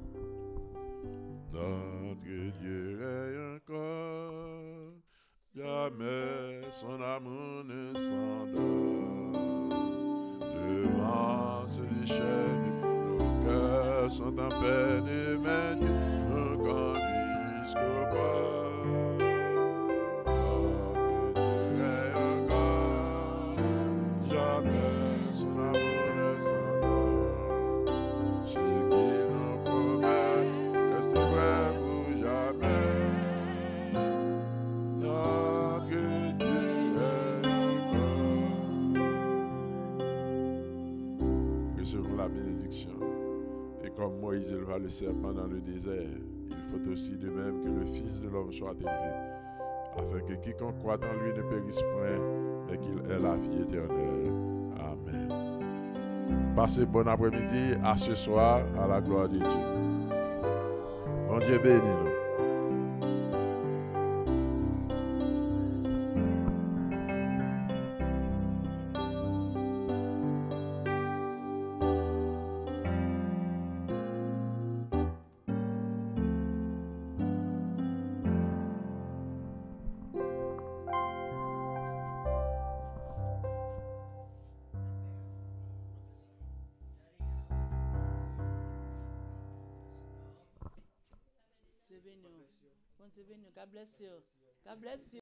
Notre Dieu est encore, jamais son amour ne s'endort. Le vent se déchaîne, nos cœurs sont en peine et même nous conduit jusqu'au bord. La bénédiction. Et comme Moïse éleva le serpent dans le désert, il faut aussi de même que le Fils de l'homme soit élevé, afin que quiconque croit en lui ne périsse point, mais qu'il ait la vie éternelle. Amen. Passez bon après-midi, à ce soir, à la gloire de Dieu. Bon Dieu bénis nous. God bless you. God bless you. God bless you.